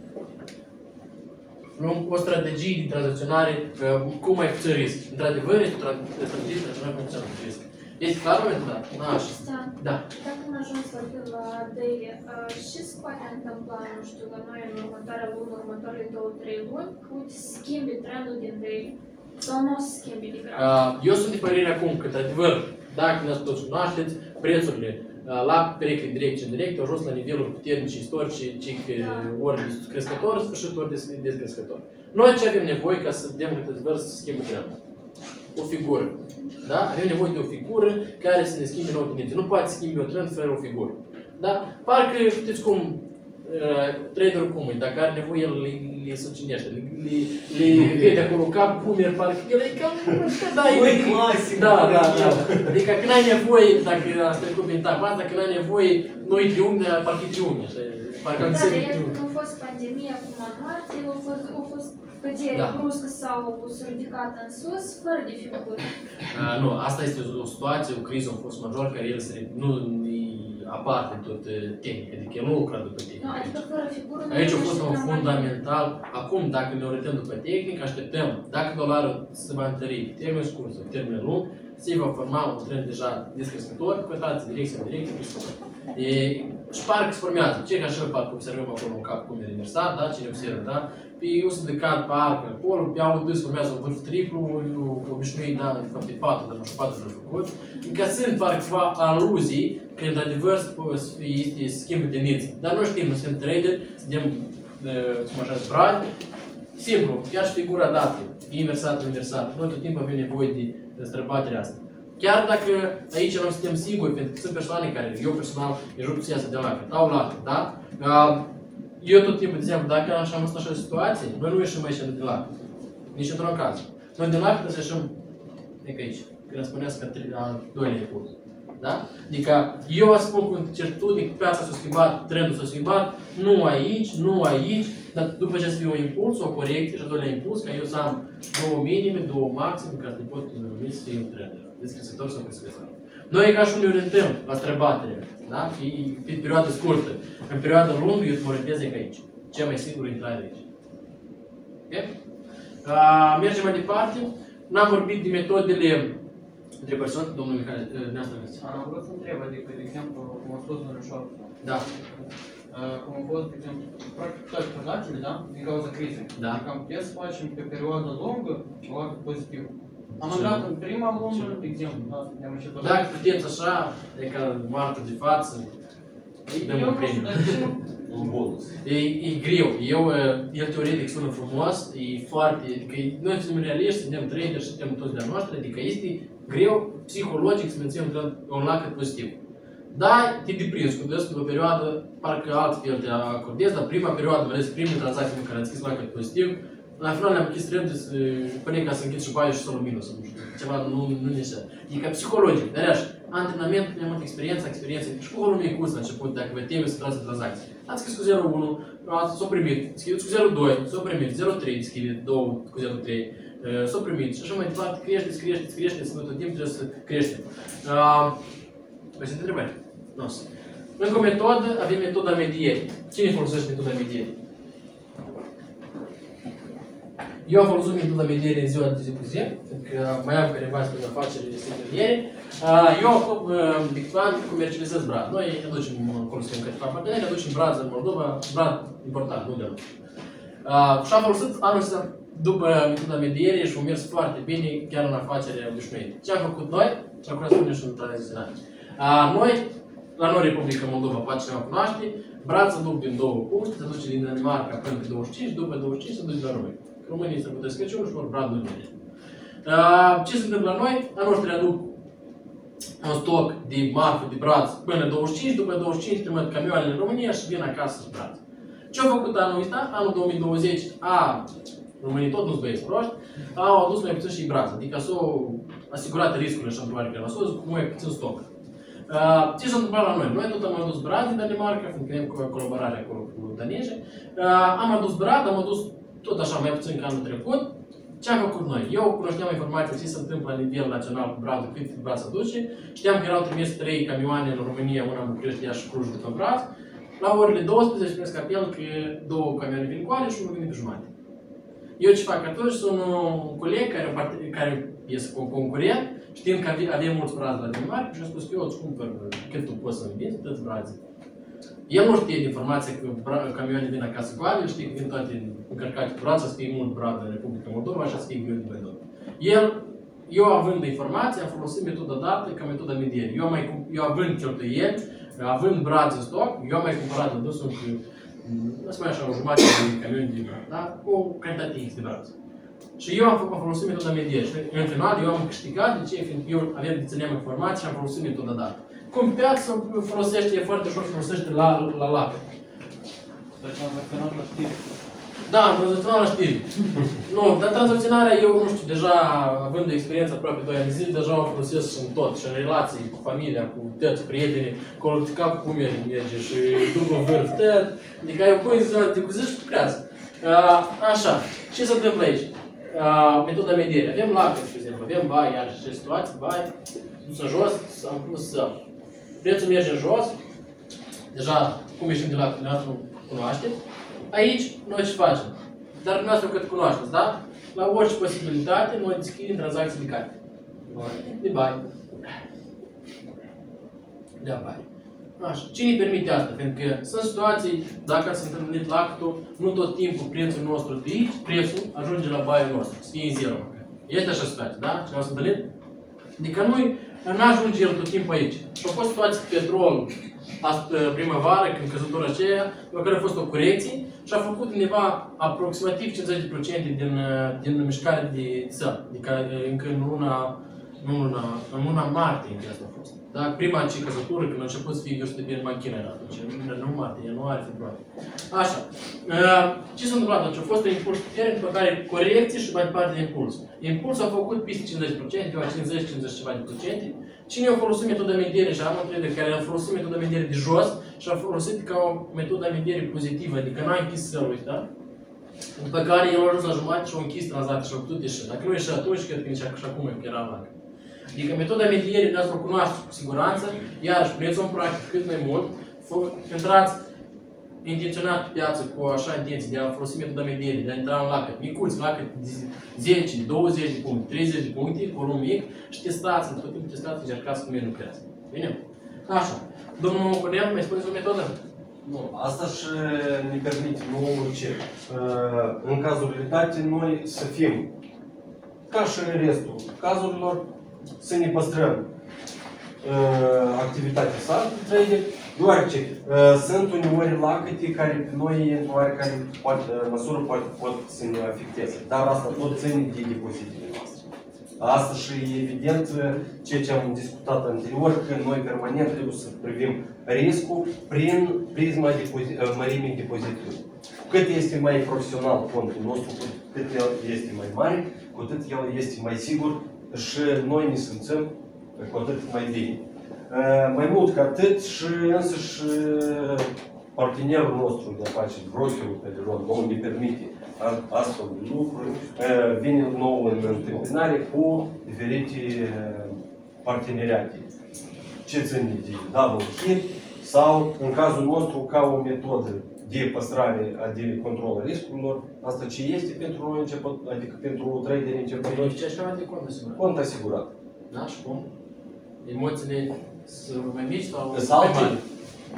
O strategie de tranzacționare cu mai puțin risc. Într-adevăr, este o strategie de tranzacționare cu mai puțin risc. Este clar momentul dat? Da. Da. Dacă am ajuns vorbim la daily, ce se poate întâmpla, nu știu, la noi în următoarea lună, următoarele două, trei luni, uite, schimbi trendul din daily sau nu o să schimbi de grav? Eu sunt de părere acum că, într-adevăr, dacă ne toți cunoașteți, prețurile la pereche direct și indirect au ajuns la niveluri puternice istorice, cei ori crescător, sfârșit ori descrescător. Noi ce avem nevoie ca să vedem că, într-adevăr, să schimbă trendul? O figură. Da? Avem nevoie de o figură care să ne schimbe nouă tendințe. Nu poate schimbi o trend fără o figură. Da? Parcă, știți cum, uh, traderul cum e, dacă are nevoie, el le, le sucinește, le, le, le vede acolo cap, pumer, parcă el e cam... Da, e clasic! Da, da, da. Adică când ai nevoie, dacă asta e trecut prin etapa asta, când ai nevoie, nu e triunghi, dar parcă e triunghi. Parcă am Da, înțeleg dar triunghi. când a fost pandemia acum în martie, a fost, a fost cădere bruscă sau s-a ridicat în sus, fără de figură. Uh, nu, asta este o, o situație, o criză, un fost major, care el se, nu e aparte tot tehnică, adică el nu lucra după tehnică. Nu, adică fără figură... Aici a fost un fundamental. Acum, dacă ne orientăm după tehnică, așteptăm, dacă dolarul se va întări pe termen scurt sau pe termen lung, se va forma un trend deja descrescător, cotații direcție în direcție, crescător. Și parcă se formează, cei care așa parcă observăm acolo un cap cum e reversat, da? Cine observă, da? Pe eu sunt de cad parcă acolo, pe au dus formează un vârf triplu, obișnuit, da, de fapt e patru, dar nu știu, patru de făcut. Încă sunt parcă ceva aluzii că într-adevăr este schimbul de tendințe. Dar nu știm, nu suntem trader, suntem, cum așa, zbrani. Simplu, chiar și figura dată, inversat, inversat. Noi tot timpul avem nevoie de străbaterea asta. Chiar dacă aici nu suntem siguri, pentru că sunt persoane care, eu personal, îi ajut să iasă de la dau la da? Eu tot timpul, de exemplu, dacă așa am văzut așa situație, noi nu ieșim aici de la nici într-un caz. Noi de la trebuie să ieșim, e că aici, când spuneați că al doilea impuls. Da? Adică eu spun cu certitudine că piața s-a schimbat, trendul s-a schimbat, nu aici, nu aici, dar după ce să fie un impuls, o corecție și a doilea impuls, ca eu să am două minime, două maxime, ca să le pot numi să fie un trend. Descrescător sau crescător. Noi e ca și ne orientăm la străbatere, da? Pe, pe perioadă scurtă. În perioadă lungă, eu mă orientez că aici. Cea mai sigură intrare aici. Okay? Uh, mergem mai departe. N-am vorbit de metodele între persoane, domnul Mihai, dumneavoastră aveți. Am vrut să întreb, adică, de exemplu, cum a spus domnul Șoară. Da. Cum a fost, de exemplu, practic toate tranzacțiile, da? Din cauza crizei. Da. Adică am putea să facem pe perioadă lungă ceva pozitiv. Am intrat în prima lună, de exemplu, da? Ne-am început. Dacă puteți așa, e ca martă de față, dăm un premiu. Un bonus. E, e greu. Eu, el teoretic sună frumos, e foarte, adică noi suntem realiști, suntem trader și suntem toți de-a noastră, adică este greu psihologic să menținem un lacăt pozitiv. Da, te deprinzi, când ești pe o perioadă, parcă altfel te acordezi, dar prima perioadă, mai ales primele tranzacții în care am deschis lacăt pozitiv, la final ne-am închis trepte, până ca să închid și baie și să minus, nu știu, ceva nu nu ne așa. Adică psihologic, dar așa, antrenament, mai mult experiență, experiență, și cu volumul micuț la început, dacă vă teme să trați tranzacții. Ați scris cu zero unu, s-o primit, schideți cu zero doi, s-o primit, zero trei, schideți doi cu zero trei, s-o primit și așa mai departe, creșteți, creșteți, creșteți, în tot timpul trebuie să creștem. Vă sunt întrebări? Nu. Încă o metodă, avem metoda medierii. Cine folosește metoda medierii? Eu am folosit metoda mediere în ziua de zi cu zi, pentru că mai am careva spre afaceri de mediere. Eu acum de câțiva ani comercializez brad. Noi ne ducem acolo să câteva parteneri, ne ducem brad în Moldova, brad important, nu de la. Și am folosit anul ăsta după metoda mediere și am mers foarte bine chiar în afacerea obișnuită. Ce am făcut noi? Și acum spune și în tranziționare. Noi, la noi Republica Moldova, poate cineva cunoaște, brad se duc din două puncte, se duce din Danemarca până pe douăzeci și cinci, după douăzeci și cinci se duce la România. Românii se puteți Crăciunul și vor bradul în ele. Ce se întâmplă la noi? La noștri aduc un stoc de marfă, de braț până douăzeci și cinci, după douăzeci și cinci trimit camioanele în România și vin acasă și braț. Ce au făcut anul ăsta? Anul două mii douăzeci, a, românii tot nu-s băieți proști, au adus mai puțin și braț, adică s-au asigurat riscurile și întrebare la sus cu mai puțin stoc. Ce s-a întâmplat la noi? Noi tot am adus brad din Danemarca, fiindcă avem colaborare acolo cu danezii. Am adus brad, am adus tot așa, mai puțin ca anul trecut. Ce am făcut noi? Eu cunoșteam informația ce se întâmplă la nivel național cu bradul, cât brad se duce. Știam că erau trimis trei camioane în România, una în București, Iași și Cluj după brad. La orele douăsprezece primesc apel că două camioane vin cu ale și unul vine pe jumătate. Eu ce fac atunci? Sunt un coleg care, care este un concurent, știind că avem mulți brazi la Danemarca și a spus că eu îți cumpăr cât tu poți să-mi vinzi, toți brazii. El nu știe de informația că camioanele vin acasă cu ale, știe că vin toate încărcate cu braț, să fie mult brad în Republica Moldova, așa să fie greu de vădut. El, eu având informația, am folosit metoda dată ca metoda mediere. Eu, mai, eu având cheltuieli, având braț în stoc, eu am mai cumpărat în dusul cu, să mai așa, o jumătate de camion de braț, da? Cu o cantitate X de braț. Și eu am, am folosit metoda mediere și în final eu am câștigat, de ce? Fiindcă eu aveam de țineam informații și am folosit metoda dată. Cum piața folosește, e foarte ușor să folosește la, la lapte. Dar tranzacționat la știri. Da, tranzacționat la știri. Nu, dar tranzacționarea eu, nu știu, deja având experiență aproape doi ani de zile, deja o folosesc în tot, și în relații cu familia, cu tăți, prieteni, acolo de cap cu mine merge și după vârf, tăt, adică eu pui ziua de cu zi și lucrează. Așa, ce se întâmplă aici? Metoda mediere. Avem lapte, de exemplu, avem bai, iar și situații, bai, dus în jos, am pus prețul merge în jos, deja cum ieșim de la dumneavoastră cunoaște. Aici noi ce facem? Dar dumneavoastră cât cunoașteți, da? La orice posibilitate noi deschidem tranzacții de carte. De bani. De bani. Așa. Cine îi permite asta? Pentru că sunt situații, dacă s-a întâlnit lactul, nu tot timpul prețul nostru de aici, prețul ajunge la baiul nostru, să fie în zero. Este așa situație, da? Cineva s-a întâlnit? Adică noi nu ajunge el tot timpul aici. Și au fost situații cu petrol primăvară, când căzătura aceea, la care a fost o corecție și a făcut undeva aproximativ cincizeci la sută din, din mișcare de țăr. Adică încă în luna, în luna, în luna martie încă asta a fost. Da? Prima ce căzătură, când a început să fie virusul de bine machină era atunci, nu martie, ianuarie, februarie. Așa. Ce s-a întâmplat atunci? A fost un impuls puternic, după care corecție și mai departe de impuls. Impulsul a făcut peste cincizeci la sută, ceva cincizeci cincizeci ceva de procente. Cine a folosit metoda mediere și am un prieten care a folosit metoda mediere de jos și a folosit ca o metoda mediere pozitivă, adică n-a închis sălul, da? După care el a ajuns la jumătate și a închis tranzacția și a putut ieși. Dacă nu ieși atunci, cred că nici așa cum era la. Adică metoda medierii noastră o cunoaște cu siguranță, iarăși puneți-o în practic cât mai mult, intrați intenționat pe piață cu așa intenție de a folosi metoda medierii, de a intra în lacăt micuți, lacăt de zece, douăzeci de puncte, treizeci de puncte, volum mic și testați, tot timpul testați, încercați cum e lucrează. Bine? Așa. Domnul Cornel, mai spuneți o metodă? Nu, asta și ne permite nouă ce? În cazualitate noi să fim, ca și în restul cazurilor, să ne păstrăm activitatea sa de trading, deoarece sunt uneori lacăte care pe noi, în oarecare măsură, poate pot să ne afecteze. Dar asta tot ține de depozitele noastre. Asta și evident ceea ce am discutat anterior, că noi permanent trebuie să privim riscul prin prisma mărimii depozitului. Cu cât este mai profesional contul nostru, cu cât el este mai mare, cu atât el este mai sigur și noi ne simțim cu atât mai bine. Mai mult ca atât și însăși partenerul nostru de afaceri, brokerul pe rol, nou ne permite astfel de lucruri, vine nou în întâmpinare cu diferite parteneriate. Ce ține de double hit sau, în cazul nostru, ca o metodă de păstrare, de control riscurilor, asta ce este pentru noi început, adică pentru traderi începători? Beneficiați ceva de cont asigurat. Cont asigurat. Da, și cum? Emoțiile sunt mai mici sau Sunt mai alte? mari?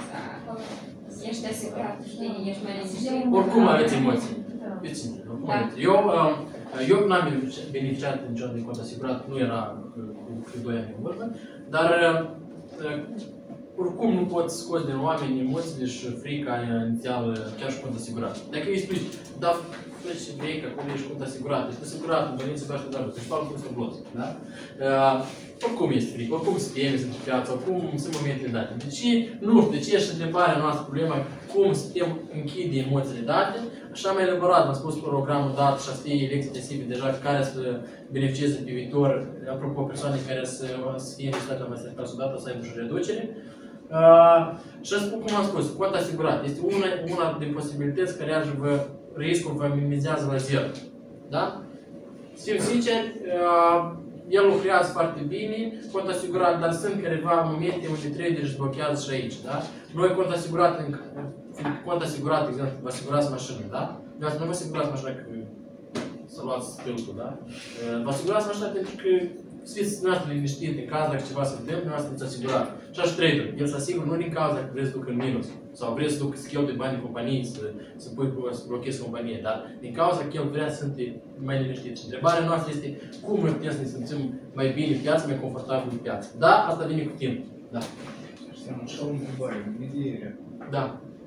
Ești asigurat, știi, ești mai liniștit. Oricum aveți emoții. Fiți simpli, oricum aveți. Eu, uh, eu n-am beneficiat niciodată de cont asigurat, nu era cu doi ani în urmă, dar uh, oricum nu poți scoți din oameni emoțiile și frica inițială, chiar și cont asigurat. Dacă îi spui, da, pleci și vrei că acolo ești cont asigurat, ești asigurat, în dorință să faci dragul, să-și fac cum să bloți, da? Uh, oricum este frică, oricum se teme, sunt pe piață, oricum sunt momentele date. Deci, nu știu, de ce ești întrebarea noastră, problema, cum să putem închide emoțiile date, așa mai elaborat, am spus programul dat și asta e lecții intensive deja care să beneficieze pe viitor, apropo persoane care să, să fie înregistrate la masterclass-ul dat, o să aibă și o reducere. Uh, și spun cum am spus, cont asigurat este una, una din posibilități care vă, riscul vă minimizează la zero. Da? Să fim sinceri, uh, el lucrează foarte bine, cont asigurat, dar sunt careva momente unde traderii își blochează și aici. Da? Noi cont asigurat, în, cont asigurat, de exemplu, vă asigurați mașină, da? Nu vă asigurați mașina că să luați stâlpul, da? Uh, vă asigurați mașina pentru că să fiți dumneavoastră liniștit în caz dacă ceva se întâmplă, dumneavoastră îți asigurat. Și așa trader, el se asigură nu din cauza că vreți să duc în minus sau vreți să duc să cheltui bani în companie, să, să, pui, să blochezi companie, dar din cauza că el vrea să sunt mai liniștit. Și întrebarea noastră este cum noi putem să ne simțim mai bine în piață, mai confortabil în piață. Da, asta vine cu timp. Da. Știam, așa o întrebare, medierea. Da.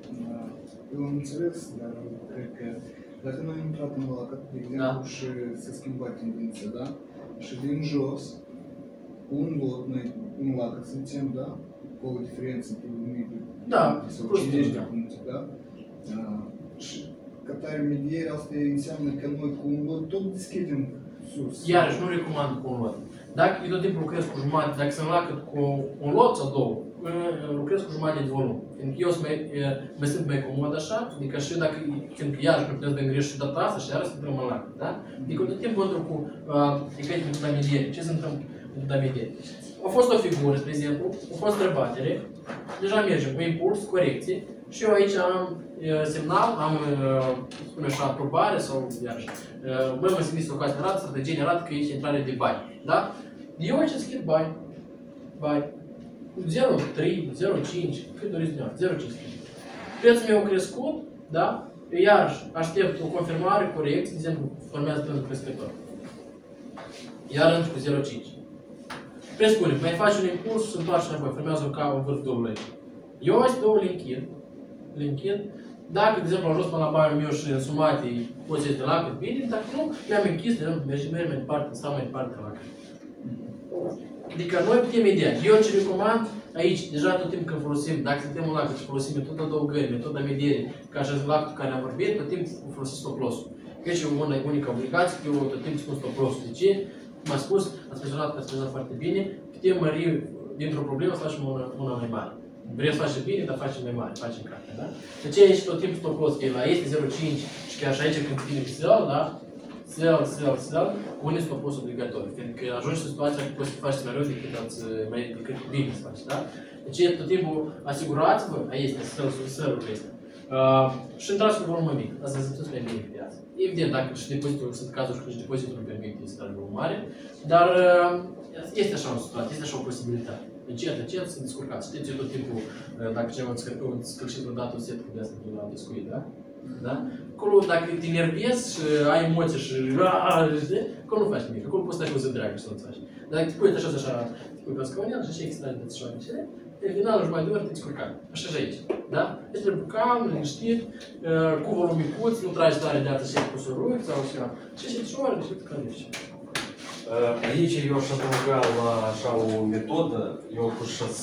Eu am înțeles, dar cred că dacă noi am intrat în ăla, de exemplu, Da. și se schimba tendința, da? Și din jos, un lot, noi un lacă simțim, da? Cu o diferență între o mie Da, sau plus cincizeci minus, de da. puncte, da? Uh, și ca tare medierea asta înseamnă că noi cu un lot tot deschidem sus. Iarăși, nu recomand cu un lot. Dacă eu tot timpul lucrez cu jumătate, dacă sunt lacă cu un lot sau două, lucrez cu jumătate de volum. Pentru că eu mai, mă simt mai comod așa, adică și dacă, fiindcă iarăși nu puteți de îngreș și data asta și iarăși să intrăm în lacă, da? Adică tot timpul într cu efectul de mediere. Ce se întâmplă de mediere? A fost o figură, spre exemplu, a fost străbatere, deja mergem cu impuls, corecție, și eu aici am semnal, am, spune așa, aprobare sau, iarăși, bă, mă simt stocați arată, strategie arată că e intrare de bani, da? Eu aici schimb bani, bani, zero virgulă trei, zero virgulă cinci, cât doriți dumneavoastră, zero virgulă cinci. Prețul meu a crescut, da? Eu iarăși aștept o confirmare, corecție, de exemplu, formează pentru crescător. Iarăși cu zero virgulă cinci. Presupune, mai faci un impuls și se întoarce înapoi, formează ca un vârf dublu aici. Eu aici două le închid, le închid. Dacă, de exemplu, am ajuns până la banii meu și în sumate poți să de la cât bine, dacă nu, le-am închis, de exemplu, mergem mai departe, stau mai departe la cât. Adică noi putem ideea. Eu ce recomand aici, deja tot timpul când folosim, dacă suntem în lacul și folosim metoda adăugării, metoda medierii, ca așa lacul care am vorbit, tot timpul folosim stop loss-ul. Deci e o unică obligație, că eu tot timpul spun stop loss-ul. De ce? M-a spus, ați menționat că ați menționat foarte bine, putem mări dintr-o problemă să facem una, una mai mare. Vrem să facem bine, dar facem mai mare, facem carte, da? Deci aici tot timpul stop loss, că la este zero virgulă cinci și chiar și aici când vine sell, da? Sell, sell, sell, pune stop loss obligatoriu, pentru că ajungi în situația că poți să faci mai rău decât, ați, mai, decât bine să faci, da? Deci tot timpul asigurați-vă, aici este sell-ul, sell-ul este. Uh, și intrați cu volum mai mic, asta se simțiți mai bine pe piață. Evident, dacă și depozitul, sunt cazuri când și depozitul nu permite să tragi volum mare, dar uh, este așa o situație, este așa o posibilitate. Încet, încet, să descurcați. Știți, eu tot timpul, dacă cineva îți scălșit vreodată o setă de asta de la descuit, da? Da? Acolo, dacă te nervezi și ai emoții și acolo nu faci nimic, acolo poți să stai cu zi dragă și să nu-ți faci. Dar dacă te pui așa, așa, te pui pe scaunel și așa extragi de așa mișele, în final, jumătate de oră te descurcat. Așa și aici. Da? Deci trebuie calm, liniștit, cu volum micuț, nu tragi tare de atât și cu suruți sau așa. Și și ușor, și cât călești. Aici eu aș adăuga la așa o metodă, eu cu șas...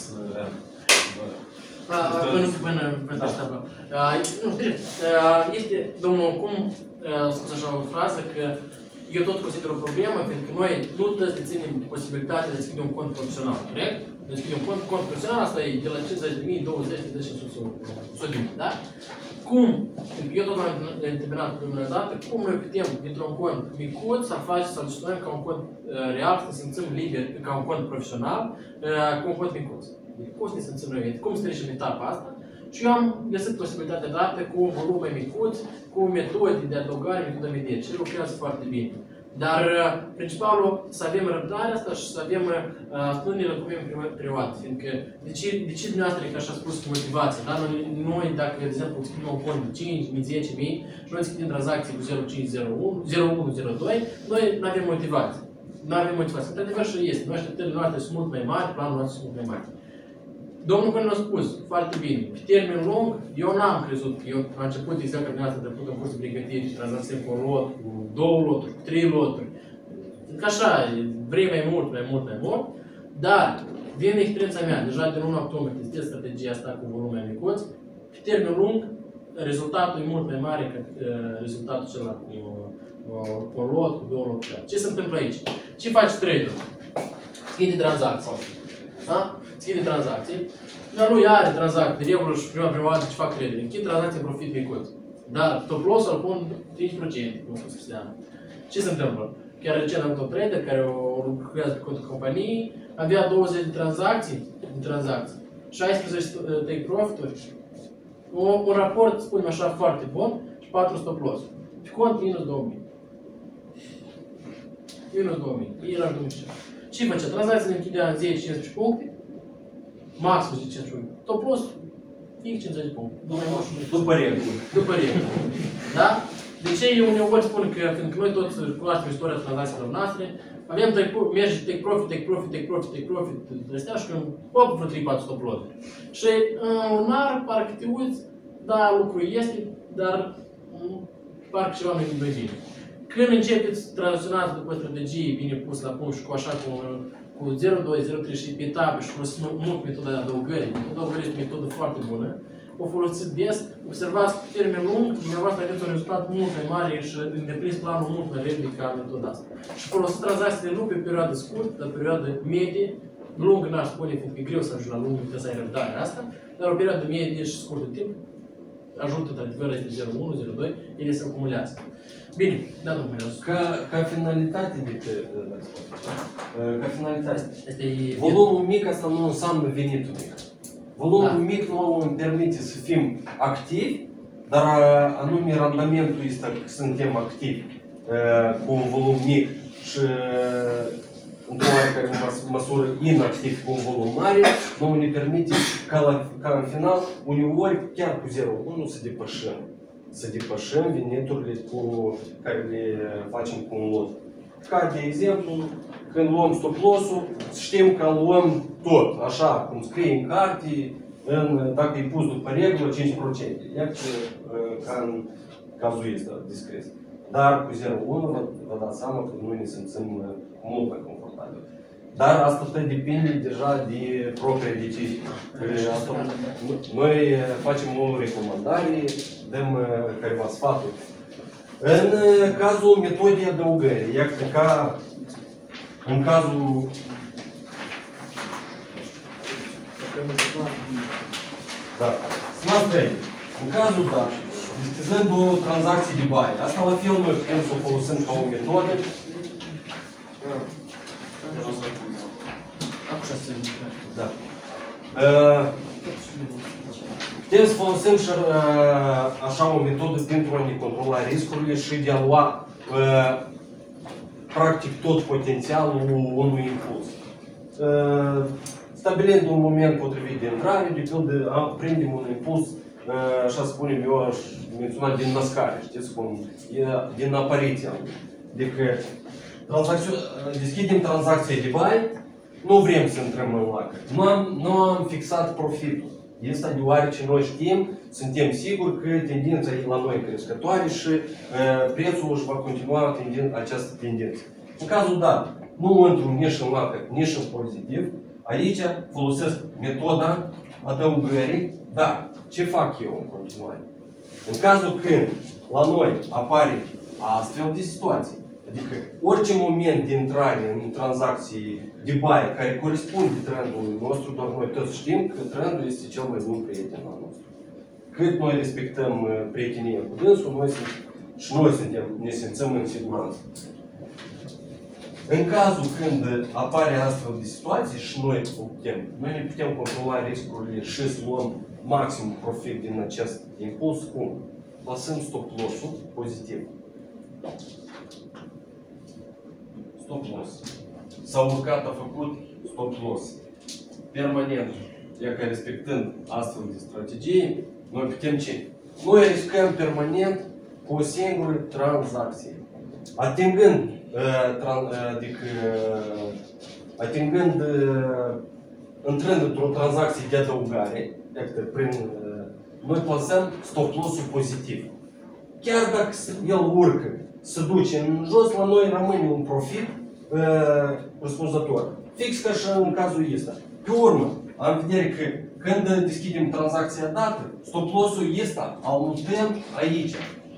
Până, până, până asta, bă. Nu, direct, este, domnul, cum spus așa o frază, că eu tot consider o problemă, pentru că noi nu trebuie să ținem posibilitatea de a deschide un cont profesional, corect? De a deschide un cont, cont profesional, asta e de la cincizeci de mii, douăzeci de mii, și o sută de mii, da? Cum, eu tot am întrebat prima dată, cum noi putem, dintr-un cont micuț, să facem, să-l gestionăm ca un cont real, să ne simțim liber, ca un cont profesional, cu un cont micuț. Cum să ne simțim noi, cum să trecem etapa asta Și eu am găsit posibilitatea dată cu volume micuți, cu metode de adăugare, metode medie. Și lucrează foarte bine. Dar principalul să avem răbdarea asta și să avem stările cum e privat. Fiindcă, de ce, de ce dumneavoastră, ca așa spus, cu motivație? Da? Noi, noi, dacă, de exemplu, scriem un fond de cinci mii, zece mii și noi scriem tranzacții cu zero cinci, zero unu, zero unu, zero doi, noi nu avem motivație. Nu avem motivație. Într-adevăr și este. Noi așteptările noastre sunt mult mai mari, planul nostru sunt mult mai mari. Domnul Călin a spus foarte bine, pe termen lung, eu n-am crezut că eu am început exact ca dumneavoastră trecut în curs de pregătire și tranzacție cu un lot, cu două loturi, cu trei loturi. Că așa, vrei mai mult, mai mult, mai mult, dar din experiența mea, deja din luna octombrie testez strategia asta cu volume micuți, pe termen lung, rezultatul e mult mai mare decât uh, rezultatul celălalt cu, uh, cu un lot, cu două loturi. Ce se întâmplă aici? Ce faci trader? Schimbi tranzacții. Da? Schimbi tranzacții. Dar lui are tranzacții, de regulă și prima prima dată ce fac trader. Închid tranzacții în profit micuț. Dar top loss îl pun cinci la sută, cum spus Cristian. Ce se întâmplă? Chiar recent am tot trader care lucrează pe contul companiei, avea douăzeci de tranzacții, de tranzacții, șaisprezece take profit-uri, un raport, spunem așa, foarte bun și patru stop loss. Pe cont minus două mii. Minus două mii. El ar duce. Ce făcea? Tranzacțiile închidea în zece cincisprezece puncte, maxim zece cincisprezece puncte. Top loss, fix cincizeci puncte. După regulă. După regulă. Da? De ce eu uneori spun că, fiindcă noi toți cunoaștem istoria tranzacțiilor noastre, avem merge take profit, take profit, take profit, take profit, de astea și când hop, vreo trei patru stop loss. Și un ar, parcă te uiți, da, lucrul este, dar parcă ceva nu e bine. Când începeți tranzacționați după strategie bine pus la punct și cu așa cu, cu zero doi, zero trei și pe etape și folosiți mult metoda de adăugări, metoda de adăugări este o metodă foarte bună, o folosiți des, observați pe termen lung, dumneavoastră aveți un rezultat mult mai mare și îndepliniți planul mult mai repede ca metoda asta. Și folosiți tranzacțiile nu pe perioadă scurtă, dar pe perioadă medie, lungă n-aș spune, fiindcă e greu să ajungi la lungă, trebuie să ai răbdarea asta, dar o perioadă medie și scurtă timp ajută, într-adevăr, este zero unu, zero doi, ele se acumulează. Bine, da, domnule. Ca, ca finalitate de pe, ca finalitate. Este volumul mic asta nu înseamnă venitul mic. Volumul da. mic nu îmi permite să fim activi, dar anume randamentul este că suntem activi cu un volum mic și într-o oarecare măsură inactiv cu un volum mare, nu ne permite ca, la, ca în final, uneori chiar cu zero virgulă unu să depășim. Să depășim veniturile cu care le facem cu un lot. Ca de exemplu, când luăm stop loss-ul, știm că luăm tot, așa cum scrie în carte, în, dacă e pus după regulă, cinci la sută. Iată ca în cazul ăsta discret. Dar cu zero virgulă unu vă dați seama că noi ne simțim mult mai confortabil. Dar asta tot depinde deja de propria decizie. Noi facem o recomandare, dăm câteva sfaturi. În cazul metodei adăugării, iată ca în cazul da, smart trade. În cazul da, deschizând o tranzacție de buy, asta la fel noi putem să o folosim ca o metodă. Da. Putem să folosim și așa o metodă pentru a ne controla riscurile și de a lua practic tot potențialul unui impuls. Stabilind un moment potrivit de intrare, de pildă prindem un impuls, așa spunem eu, aș menționa din născare, știți cum, din apariția. Adică deschidem tranzacția de buy, nu vrem să intrăm în lacă. Nu am, nu am fixat profitul. Este deoarece noi știm, suntem siguri că tendința e la noi crescătoare și uh, prețul își va continua tendin, această tendință. În cazul dat, nu intru nici în lacă, nici în pozitiv, aici folosesc metoda adăugării, dar ce fac eu în continuare? În cazul când la noi apare astfel de situații, adică orice moment de intrare în tranzacții de buy care corespunde trendului nostru, doar noi toți știm că trendul este cel mai bun prieten al nostru. Cât noi respectăm prietenia cu dânsul, noi sunt, și noi suntem, ne simțim în siguranță. În cazul când apare astfel de situații și noi putem, noi ne putem controla riscurile și să luăm maxim profit din acest impuls, cum? Lăsând stop loss-ul pozitiv. Stop loss. S-a urcat, a făcut stop loss. Permanent, e că respectând astfel de strategii, noi putem ce? Noi riscăm permanent cu o singură tranzacție. Atingând, adică, atingând, intrând într-o tranzacție de adăugare, adică prin, noi plasăm stop loss-ul pozitiv. Chiar dacă el urcă, se duce în jos, la noi rămâne un profit răspunzător. Fix ca și în cazul ăsta. Pe urmă, am vedere că când deschidem tranzacția dată, stop loss-ul ăsta îl mutăm aici.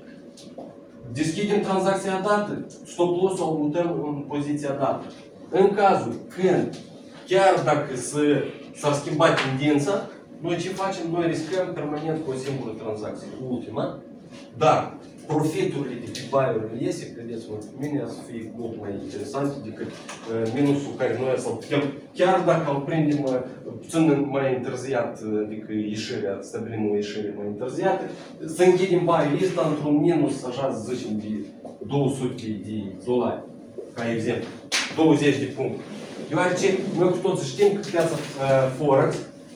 Deschidem tranzacția dată, stop loss-ul îl mutăm în poziția dată. În cazul când, chiar dacă s-a schimbat tendința, noi ce facem? Noi riscăm permanent cu o singură tranzacție, ultima, dar profiturile de pe buy-urile iese, credeți-mă, pe mine să fie mult mai interesant decât uh, minusul care noi să-l putem, chiar dacă îl prindem uh, puțin mai întârziat, adică ieșirea, stabilim o ieșire mai întârziată, să închidem buy-ul ăsta într-un minus, așa să zicem, de două sute de dolari, ca exemplu, douăzeci de puncte. Deoarece noi cu toți știm că piața uh, Forex,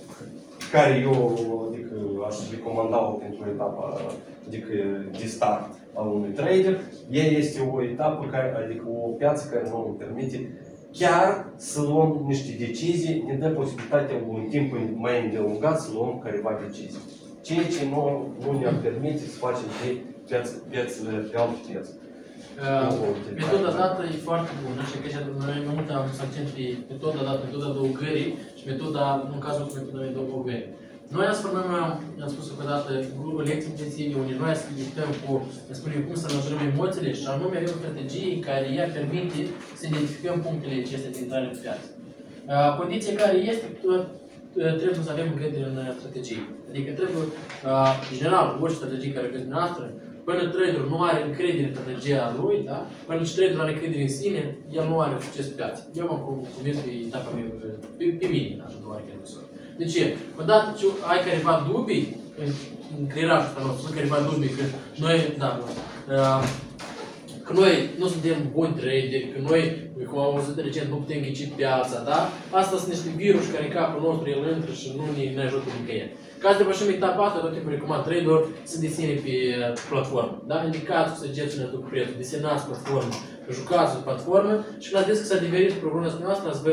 care eu adică, aș recomanda-o pentru etapa adică, de start a unui trader, ea este o etapă, care, adică o piață care nu ne permite chiar să luăm niște decizii, ne dă posibilitatea un timp mai îndelungat să luăm careva decizii. Ceea ce nu, nu ne-ar permite să facem pe, piață, piață, pe alte piață. Uh, metoda dată e foarte bună și că noi mai mult am să accent pe metoda dată, metoda adăugării și metoda, în cazul cu metoda adăugării. Noi am spus, am spus o dată, lecții intensive, unde noi să luptăm cu, să spunem, cum să măsurăm emoțiile și anume avem o strategie care ea permite să identificăm punctele acestea de intrare pe piață. Uh, condiția care este, trebuie să avem încredere în strategie. Adică trebuie, uh, în general, orice strategie care aveți dumneavoastră, până traderul nu are încredere în strategia lui, da? Până și traderul are încredere în sine, el nu are succes pe piață. Eu m-am convins pe etapa mea, pe, pe mine, așa, nu are chiar măsură. De ce? Odată ce ai careva dubii, în creierajul ăsta nostru, sunt careva dubii că noi, da, uh, că noi nu suntem buni traderi, că noi, cum am auzit recent, nu putem ghici piața, da? Asta sunt niște virus care în capul nostru el intră și nu ne, ne ajută nicăieri. Ca să depășim etapa asta, tot timpul recomand trader să desene pe platformă, da? Indicați cu săgețile după prețul, desenați platformă, jucați pe platformă și când vedeți că s-a diferit programul dumneavoastră, să vă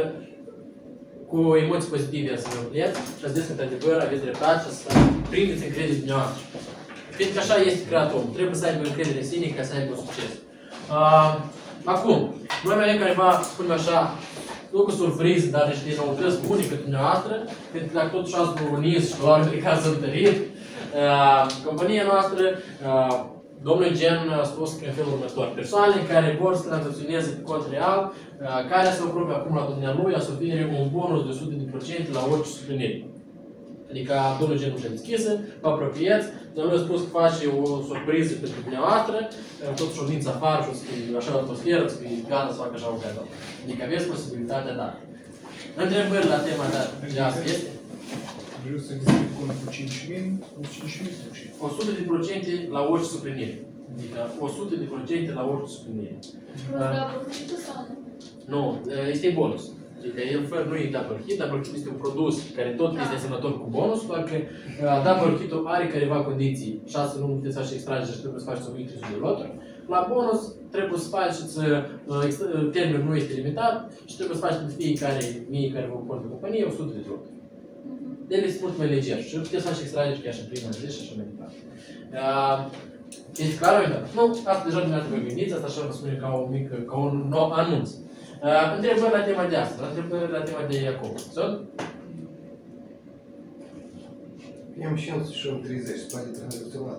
cu emoții pozitive să vă împlineți și ați zis că într-adevăr aveți dreptate și să prindeți încredere dumneavoastră. Fiindcă așa este creat om, trebuie să aibă încredere în sine ca să aibă succes. Uh, acum, noi mai avem careva, spunem așa, nu cu surpriză, dar niște noutăți bune pentru dumneavoastră, pentru că dacă totuși ați unit și doar american să întărit, uh, compania noastră, uh, domnul Gen a spus că în felul următor, persoanele care vor să tranzacționeze pe cont real, uh, care se apropie acum la dumnealui, a să ofere un bonus de o sută la sută la orice suplinire. Adică domnul Gen ușa deschisă, vă apropieți, domnul a spus că face o surpriză pentru dumneavoastră, totuși o vinți afară și o să fie așa o atmosferă, să fie gata să facă așa un cadou. Adică aveți posibilitatea dată. Întrebări la tema de asta este? Vreau să deschid cont cu cinci mii, cu cinci mii sau ce? o sută la sută la orice suplinire. Adică o sută la sută la orice suplinire. La profitul sau nu? Nu, este bonus. Adică el fără nu e double hit, double hit este un produs care tot este asemănător cu bonus, doar că double hit-ul are careva condiții. șase luni puteți face extragere și trebuie să faceți o mie trei sute de loturi. La bonus trebuie să faceți, termenul nu este limitat și trebuie să faceți de fiecare mie care vă compun de companie o sută de loturi. El este mult mai leger și puteți face extragere chiar și în prima zi și așa mai departe. Este clar, uitați? Nu, asta deja dumneavoastră vă gândiți, asta așa vă spune ca, o mică, ca un nou anunț. Uh, întrebări la tema de astăzi, întrebări la tema de acum. Sunt? Am șansă și un treizeci, se poate tranzacționat.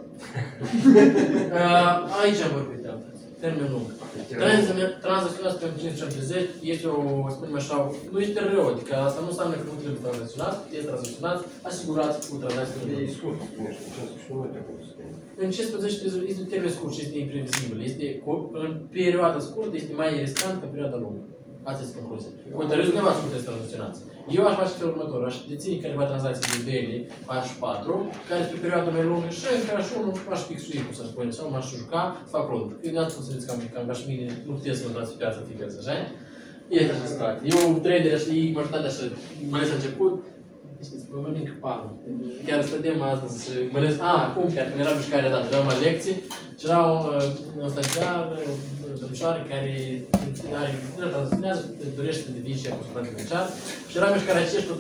Aici am vorbit de altfel, termen lung. Tranzacționați pentru cincizeci și treizeci este o, spunem așa, nu este rău, adică asta nu înseamnă că nu trebuie tranzacționat, este tranzacționat, asigurați cu tranzacțiile. E scurt, nu știu, cincizeci și unu de acum să spune. în cincisprezece este un termen scurt și este imprevizibil. Este, în perioada scurtă este mai riscant că în perioada lungă. Asta este concluzia. Hotărâți dumneavoastră cum trebuie să tranzacționați. Eu aș face felul următor, aș deține careva tranzacții de daily, H patru, care este pe perioada mai lungă și în care așa unul aș fixui, cum să spune, sau m-aș juca, să fac produs. Eu de-ați cum să vedeți cam ca și mine, nu puteți să intrați pe piața fiecare, așa? Este așa strat. Eu trader și majoritatea așa, mai ales la început, știți, mă mănânc panul. Chiar stăteam astăzi și mă ales, a, cum, chiar când era mișcarea dată, aveam la lecții și era un stagiar, o domnișoară care are, tranzacționează, dorește să devii și acum supărant financiar și era mișcarea aceea și tot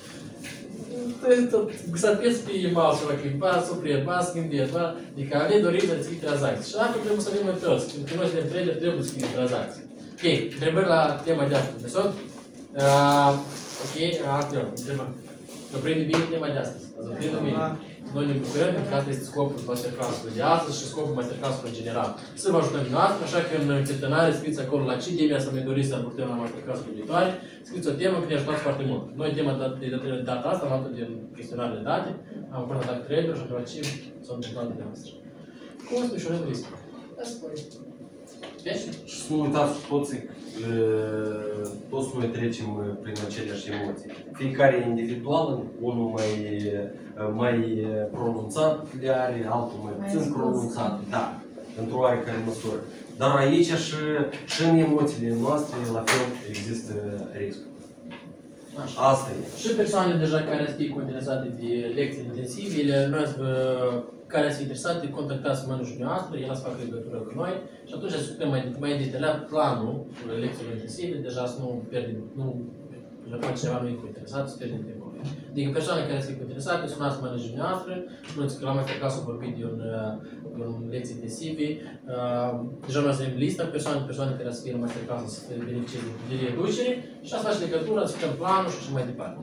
tot s-a pus pe e-mail și la clipa, s-a prietba, schimbietba, adică avea dorit să ții tranzacții. Și dacă trebuie să avem mai toți, pentru că noi suntem trader, trebuie să schimbi tranzacții. Ok, întrebări la tema de astăzi. Mesut? Ok, activ, întrebări. Că prinde bine tema de astăzi. Ați prinde bine. Noi ne bucurăm, pentru că asta este scopul masterclass-ului de astăzi și scopul masterclass-ului în general. Să vă ajutăm dumneavoastră, așa că în chestionare scrieți acolo la ce temă să ne doriți să abordăm la masterclass-ul viitoare. Scrieți o temă că ne ajutați foarte mult. Noi tema de data asta am luat-o din chestionarele date, am contactat trader și atunci s-au întâmplat de noastră. Cum o să ușurăm riscul? Asta spune. Și să nu uitați toți, toți noi trecem prin aceleași emoții. Fiecare individual, unul mai, mai pronunțat le are, altul mai puțin pronunțat, da, într-o oarecare măsură. Dar aici și, și în emoțiile noastre, la fel, există riscul. Asta e. Și persoanele deja care ați fi interesate de lecții intensive, ele noi care ați fi interesate, contactați managerul noastră, el să facă legătură cu noi și atunci discutăm mai, mai detaliat planul lecțiilor intensive, deja să nu pierdem, nu, dacă cineva nu e interesat, să pierdem timpul. Adică persoanele care ați fi interesate, sunați managerul noastră, spuneți că la masterclass am vorbit de un, de un lecții intensive, uh, deja noi avem lista persoane, persoane care ați fi la masterclass să beneficieze de reducere și ați face legătura, ați făcăm planul și așa mai departe.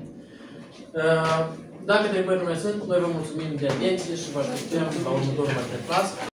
Uh, Dacă întrebări nu mai sunt, noi vă mulțumim de atenție și vă așteptăm la următorul masterclass.